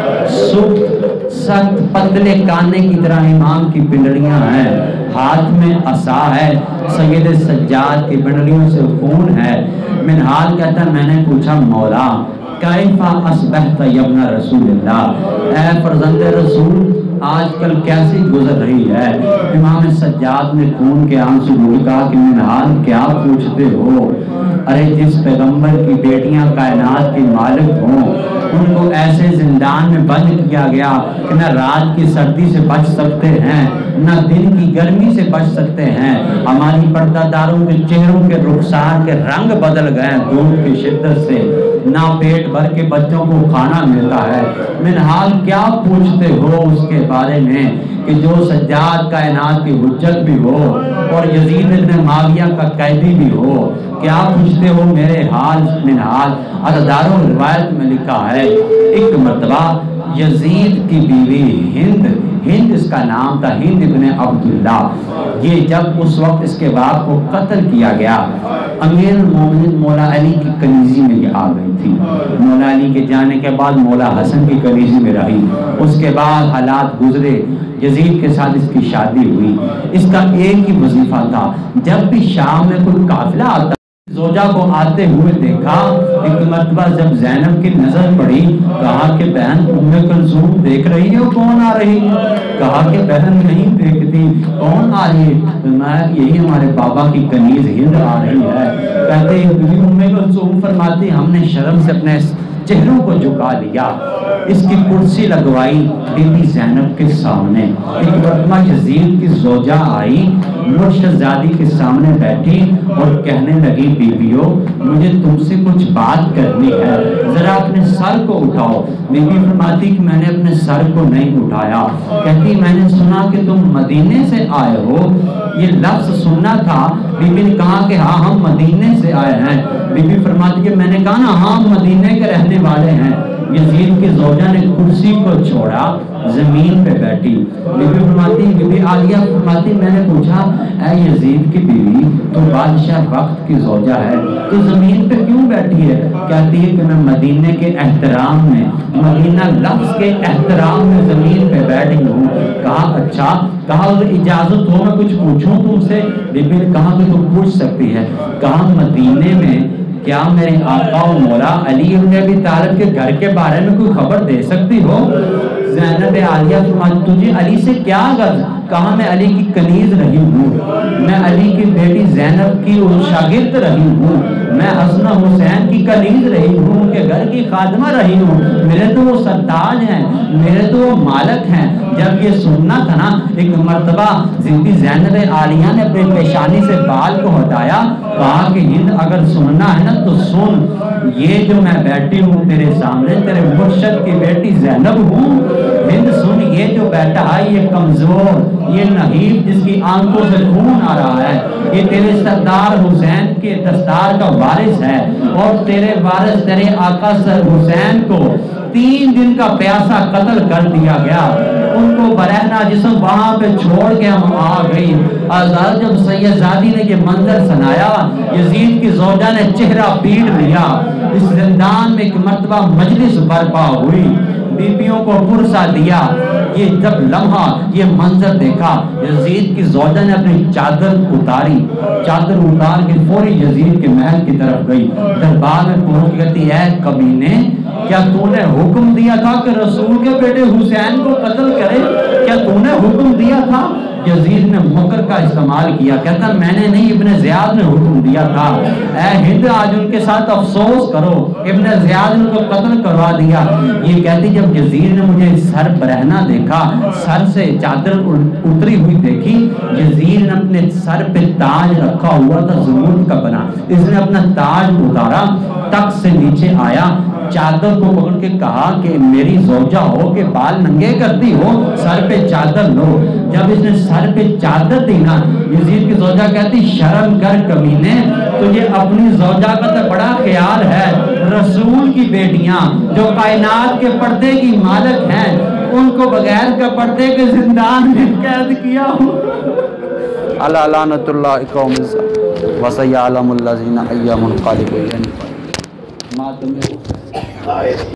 سخت پتلے کانے کی طرح امام کی پنڈلیاں ہیں، ہاتھ میں عصا ہے، سید سجاد کی پنڈلیوں سے خون ہے. منہال کہتا ہے میں نے پوچھا مولا کیفا اصبحت یا ابن رسول اللہ، اے فرزند رسول آج کل کیسی گزر رہی ہے؟ امام سجاد نے خون کے آنسو روک کہا کہ منہال کیا پوچھتے ہو؟ ارے جس پیغمبر کی بیٹیاں کائنات کے مالک ہوں ان کو ایسے زندان میں بند کیا گیا کہ نہ رات کی سردی سے بچ سکتے ہیں نہ دن کی گرمی سے بچ سکتے ہیں. ہماری پردہ داروں کے چہروں کے رخسار کے رنگ بدل گئے دھوپ کی شدت سے، نہ پیٹ بھر کے بچوں کو کھانا ملتا ہے. منہال کیا پوچھتے ہو اس کے بارے میں کہ جو سجاد کائنات کی حجت بھی ہو اور یزید ابن معاویہ کا قیدی بھی ہو، کیا پوچھتے ہو میرے حال؟ منہال عزاداروں روایت میں لکھا ہے ایک مرتبہ यजीद की बीवी हिंद इसका नाम था, हिंद इब्ने अब्दुल्ला, ये जब उस वक्त इसके बाप को कत्ल किया गया, अमीर मोमिनीन मौला अली की कनीजी में ये आ गई थी। मौला अली के जाने के बाद मौला हसन की कनीजी में रही। उसके बाद हालात गुजरे, यजीद के साथ इसकी शादी हुई। इसका एक ही वजीफा था, जब भी शाम में कोई काफिला आता, जोजा को आते हुए देखा। एक मरतबा जब ज़ैनब की नजर पड़ी, कहा कि बहन उम्मे कुलसूम देख रही हो, कौन आ रही है? कहा कि बहन नहीं देखती, कौन आ रही है? मैं यही हमारे बाबा की कनीज हिंद आ रही है। कहते उम्मे कुलसूम फरमाती, हमने शर्म से अपने चेहरों को झुका लिया। इसकी कुर्सी लगवाई बीबी ज़ैनब के सामने। एक मरतबा यजीद की जोजा आई, मुर्शदादी के सामने बैठी और कहने लगी, बीबियों मुझे तुमसे कुछ बात करनी है, जरा अपने सर को उठाओ। बीबी फरमाती कि मैंने अपने सर को नहीं उठाया। कहती मैंने सुना कि तुम मदीने से आए हो, ये लफ्ज सुनना था। बीबी ने कहा कि हाँ हम मदीने से आए हैं। बीबी फरमाती कि मैंने कहा ना हाँ मदीने के रहने वाले हैं। यजीद की जोजा ने कुर्सी को छोड़ा, जमीन पे बैठी। बीबी फरमाती, बीबी आलिया फरमाती, मैंने पूछा ऐ यजीद की बीवी, तो बादशाह वक्त की जोजा है, तो जमीन पे क्यों बैठी है? कहती है कि मैं मदीने के एहतराम में, मदीना लफ्ज के एहतराम में जमीन पे बैठी हूँ। कहा अच्छा, कहा अगर इजाजत हो मैं कुछ पूछूं तुमसे? बीबी ने कहा कि तुम पूछ सकती है। कहा मदीने में क्या मेरे आका और मौला अली इब्न अबी तालिब के घर के बारे में कोई खबर दे सकती हो? ज़ैनब आलिया फरमाती, तुझे अली से क्या गर्ज? कहा मैं अली की कनीज रही हूँ, मैं अली की बेटी ज़ैनब की शागिर्द रही हूँ, मैं हसन हुसैन की कनीज रही हूँ, उनके घर की खादमा रही हूँ, मेरे तो वो सरताज हैं, मेरे तो वो मालक हैं। जब ये सुनना था ना, एक मरतबा जिंदी ज़ैनब आलिया ने अपने पेशानी से बाल को हटाया, कहा कि हिंद अगर सुनना है ना तो सुन, ये जो मैं बैठी हूँ तेरे सामने, तेरे मुर्शद की बेटी ज़ैनब हूँ। हिंद सुन, ये जो बैठा है ये कमजोर, ये नहीब जिसकी आंखों से खून आ रहा है, ये तेरे सरदार हुसैन के दस्तार का वारिस है, और तेरे वारिस तेरे आका सर हुसैन को 3 दिन का प्यासा कत्ल कर दिया गया। उनको बरहना जिस्म वहां पे छोड़ के हम आ गई। आजाद जब सैयदजादी ने ये मंजर सुनाया, यजीद की जोजा ने चेहरा पीट लिया। इस जिंदान में एक मर्तबा मजलिस बर्पा हुई, बीबियों को पुरसा दिया। ये जब लम्हा ये मंजर देखा, यजीद की जोजा ने अपनी चादर उतारी, चादर उतार के फौरी यजीद के महल की तरफ गई। दरबार में पहुंच कहती है, कमीने क्या तूने हुक्म दिया था कि रसूल के बेटे हुसैन को कत्ल करे? क्या तूने हुक्म दिया था? यजीद ने मुकर का इस्तेमाल किया, कहता मैंने नहीं, इब्ने ज़ियाद ने हुक्म दिया था। ऐ हिंद आज उनके साथ अफसोस करो, इब्ने ज़ियाद ने उनको कत्ल करवा दिया। ये कहती जब यजीद ने मुझे सर बरहना देखा, सर से चादर उतरी हुई देखी, यजीद ने अपने सर पे ताज रखा हुआ था ज़रूर का बना, इसने अपना ताज उतारा, तक से नीचे आया, चादर को पकड़ के कहा कि मेरी जोजा हो के बाल नंगे करती हो, सर पे चादर लो। जब इसने सर पे चादर दी ना, यजीद की जोजा कहती शर्म कर कमीने, तुझे अपनी जोजा का तो बड़ा ख्याल है, रसूल की बेटियां जो कायनात के पर्दे की मालिक हैं, उनको बगैर के पर्दे के जिंदान में कैद किया हो। अला लानतुल्लाह कौम वसयअलमुल्लज़ीना अय्यामुल क़ालिबुन।